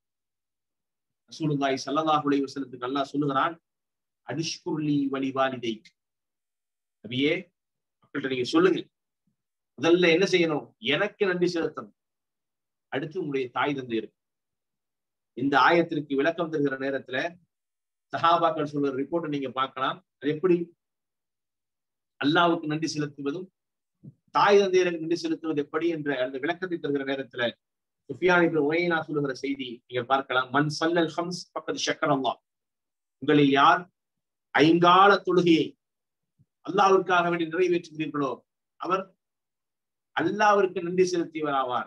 Speaker 1: ரசூலுல்லாஹி ஸல்லல்லாஹு அலைஹி வஸல்லத்துக்கு அல்லாஹ் சொல்லுகிறான், அனிஷ்குர்லி வலிவாலிதைக். நபியே, மக்கள்கிட்ட நீங்க சொல்லுங்க, முதல்ல என்ன செய்யணும்? எனக்கு நன்றி செலுத்தணும், அடுத்து உங்களுடைய தாய் தந்தை இருக்கு. இந்த ஆயத்திற்கு விளக்கம் தருகிற நேரத்துல சஹாபாக்கள் சொல்ற ரிப்போர்ட்டை நீங்க பார்க்கலாம். அது எப்படி அல்லாஹ்வுக்கு நன்றி செலுத்துவதும் தாய் தந்தையருக்கு நன்றி செலுத்துவது எப்படி என்ற அந்த விளக்கத்தை தருகிற நேரத்துல சுஃபியான் இப்னு உயைனா சொல்லுகிற செய்தி நீங்க பார்க்கலாம். மன் ஸல்லல் ஹம்ஸ் ஃபக்கத் ஷக்கரல்லாஹ். உங்களில் யார் ஐங்கால தொழுகையை அல்லாஹ்விற்காக வேண்டி நிறைவேற்றுகிறீர்களோ அவர் அல்லாஹ்விற்கு நன்றி செலுத்தியவர் ஆவார்.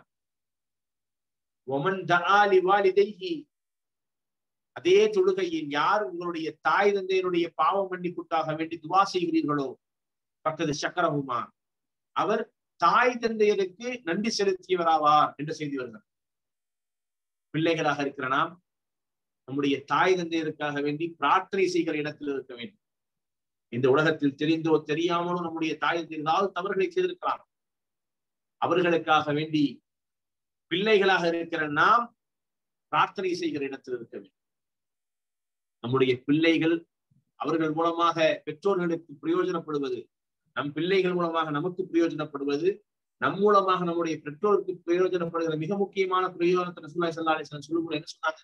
Speaker 1: வமன் தஆ லிவாலிதைஹி. அதே தொழுகையில் யார் உங்களுடைய தாய் தந்தையருடைய பாவ மன்னிப்புக்காக வேண்டி துவா செய்கிறீர்களோ பக்கத்து சக்கரஹுமா, அவர் தாய் தந்தையருக்கு நன்றி செலுத்தியவராவார் என்ற செய்தி வருகிறார். பிள்ளைகளாக இருக்கிற நாம் நம்முடைய தாய் தந்தையருக்காக வேண்டி பிரார்த்தனை செய்கிற இடத்தில் இருக்க வேண்டும். இந்த உலகத்தில் தெரிந்தோ தெரியாமலோ நம்முடைய தாய் தந்தை ஏதாவது தவறுகளை செய்திருக்கலாம். அவர்களுக்காக வேண்டி பிள்ளைகளாக இருக்கிற நாம் பிரார்த்தனை செய்கிற இடத்தில் இருக்க வேண்டும். நம்முடைய பிள்ளைகள் அவர்கள் மூலமாக பெற்றோர்களுக்கு பிரயோஜனப்படுவது, நம் பிள்ளைகள் மூலமாக நமக்கு பிரயோஜனப்படுவது, நம் மூலமாக நம்முடைய பெற்றோருக்கு பிரயோஜனப்படுகிற மிக முக்கியமான பிரயோஜனத்தை ரசூலுல்லாஹி ஸல்லல்லாஹு அலைஹி வஸல்லம் சொல்லும்போது என்ன சொன்னாங்க?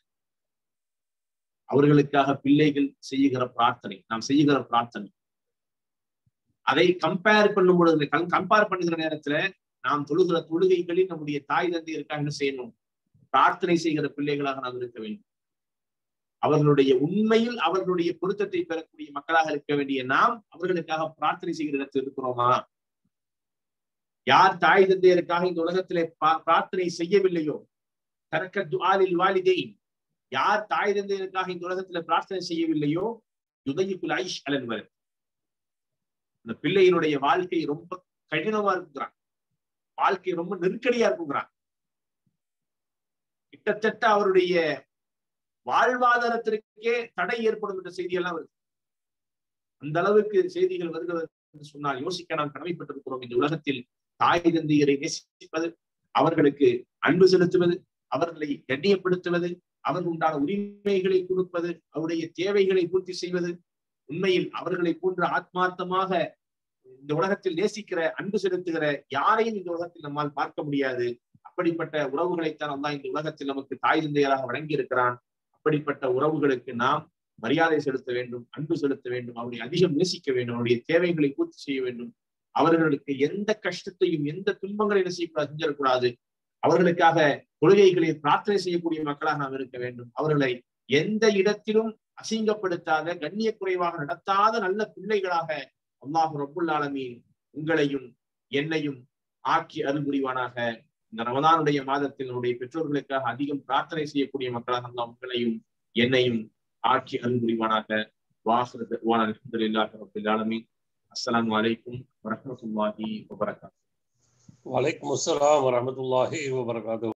Speaker 1: அவர்களுக்காக பிள்ளைகள் செய்கிற பிரார்த்தனை, நாம் செய்கிற பிரார்த்தனை, அதை கம்பேர் பண்ணும் பொழுது கம்பேர் பண்ணுகிற நேரத்துல நாம் தொழுகிற தொழுகைகளில் நம்முடைய தாய் தந்தையருக்காக என்ன செய்யணும்? பிரார்த்தனை செய்கிற பிள்ளைகளாக நாம் இருக்க வேண்டும். அவர்களுடைய உண்மையில் அவர்களுடைய பொருத்தத்தை பெறக்கூடிய மக்களாக இருக்க வேண்டிய நாம் அவர்களுக்காக பிரார்த்தனை செய்கிற இடத்தில் இருக்கிறோமா? யார் தாய் தந்தையருக்காக இந்த உலகத்திலே பிரார்த்தனை செய்யவில்லையோ, தரக்க துஆலில் வாலிதைன், யார் தாய் தந்தையருக்காக இந்த உலகத்துல பிரார்த்தனை செய்யவில்லையோ, யுதையிகுல் ஐஷ் அலல் வலத், அந்த பிள்ளையினுடைய வாழ்க்கை ரொம்ப கடினமா இருக்குங்கிறான், வாழ்க்கை ரொம்ப நெருக்கடியா இருக்குங்கிறான். கிட்டத்தட்ட அவருடைய வாழ்வாதாரத்திற்கே தடை ஏற்படும் என்ற செய்தியெல்லாம் வருது. அந்த அளவுக்கு செய்திகள் வருகிறது என்று சொன்னால் யோசிக்க நாம் கடமைப்பட்டிருக்கிறோம். இந்த உலகத்தில் தாய் தந்தையரை நேசிப்பது, அவர்களுக்கு அன்பு செலுத்துவது, அவர்களை கண்ணியப்படுத்துவது, அவர்கள் உண்டான உரிமைகளை கொடுப்பது, அவருடைய தேவைகளை பூர்த்தி செய்வது, உண்மையில் அவர்களை போன்ற ஆத்மார்த்தமாக இந்த உலகத்தில் நேசிக்கிற அன்பு செலுத்துகிற யாரையும் இந்த உலகத்தில் நம்மால் பார்க்க முடியாது. அப்படிப்பட்ட உறவுகளைத்தான் அல்லாஹ் இந்த உலகத்தில் நமக்கு தாய் தந்தையராக வழங்கி இருக்கிறான். அப்படிப்பட்ட உறவுகளுக்கு நாம் மரியாதை செலுத்த வேண்டும், அன்பு செலுத்த வேண்டும், அவருடைய அதிகம் நேசிக்க வேண்டும், அவருடைய தேவைகளை பூர்த்தி செய்ய வேண்டும். அவர்களுக்கு எந்த கஷ்டத்தையும் எந்த துன்பங்களையும் செய்யக்கூடாது செஞ்சிடக்கூடாது. அவர்களுக்காக கொள்கைகளை பிரார்த்தனை செய்யக்கூடிய மக்களாக நாம் இருக்க வேண்டும். அவர்களை எந்த இடத்திலும் அசிங்கப்படுத்தாத, கண்ணிய குறைவாக நடத்தாத நல்ல பிள்ளைகளாக அல்லாஹ் ரப்புல் ஆலமீன் உங்களையும் என்னையும் ஆக்கி அருள் புரிவானாக. இந்த ரமதானுடைய மாதத்தில் நம்முடைய பெற்றோர்களுக்காக அதிகம் பிரார்த்தனை செய்யக்கூடிய மக்களாக அல்லாஹ் உங்களையும் என்னையும் ஆக்கி அருள் புரிவானாக. வாஹிரு தஅவானா அல்ஹம்துலில்லாஹி ரப்பில் ஆலமீன். அஸ்ஸலாமு அலைக்கும் வரஹ்மத்துல்லாஹி வபரகாத்துஹு.
Speaker 2: வலைக்கும் அஸ்ஸலாம் வரஹ்மத்துல்லாஹி வபரகாத்துஹு.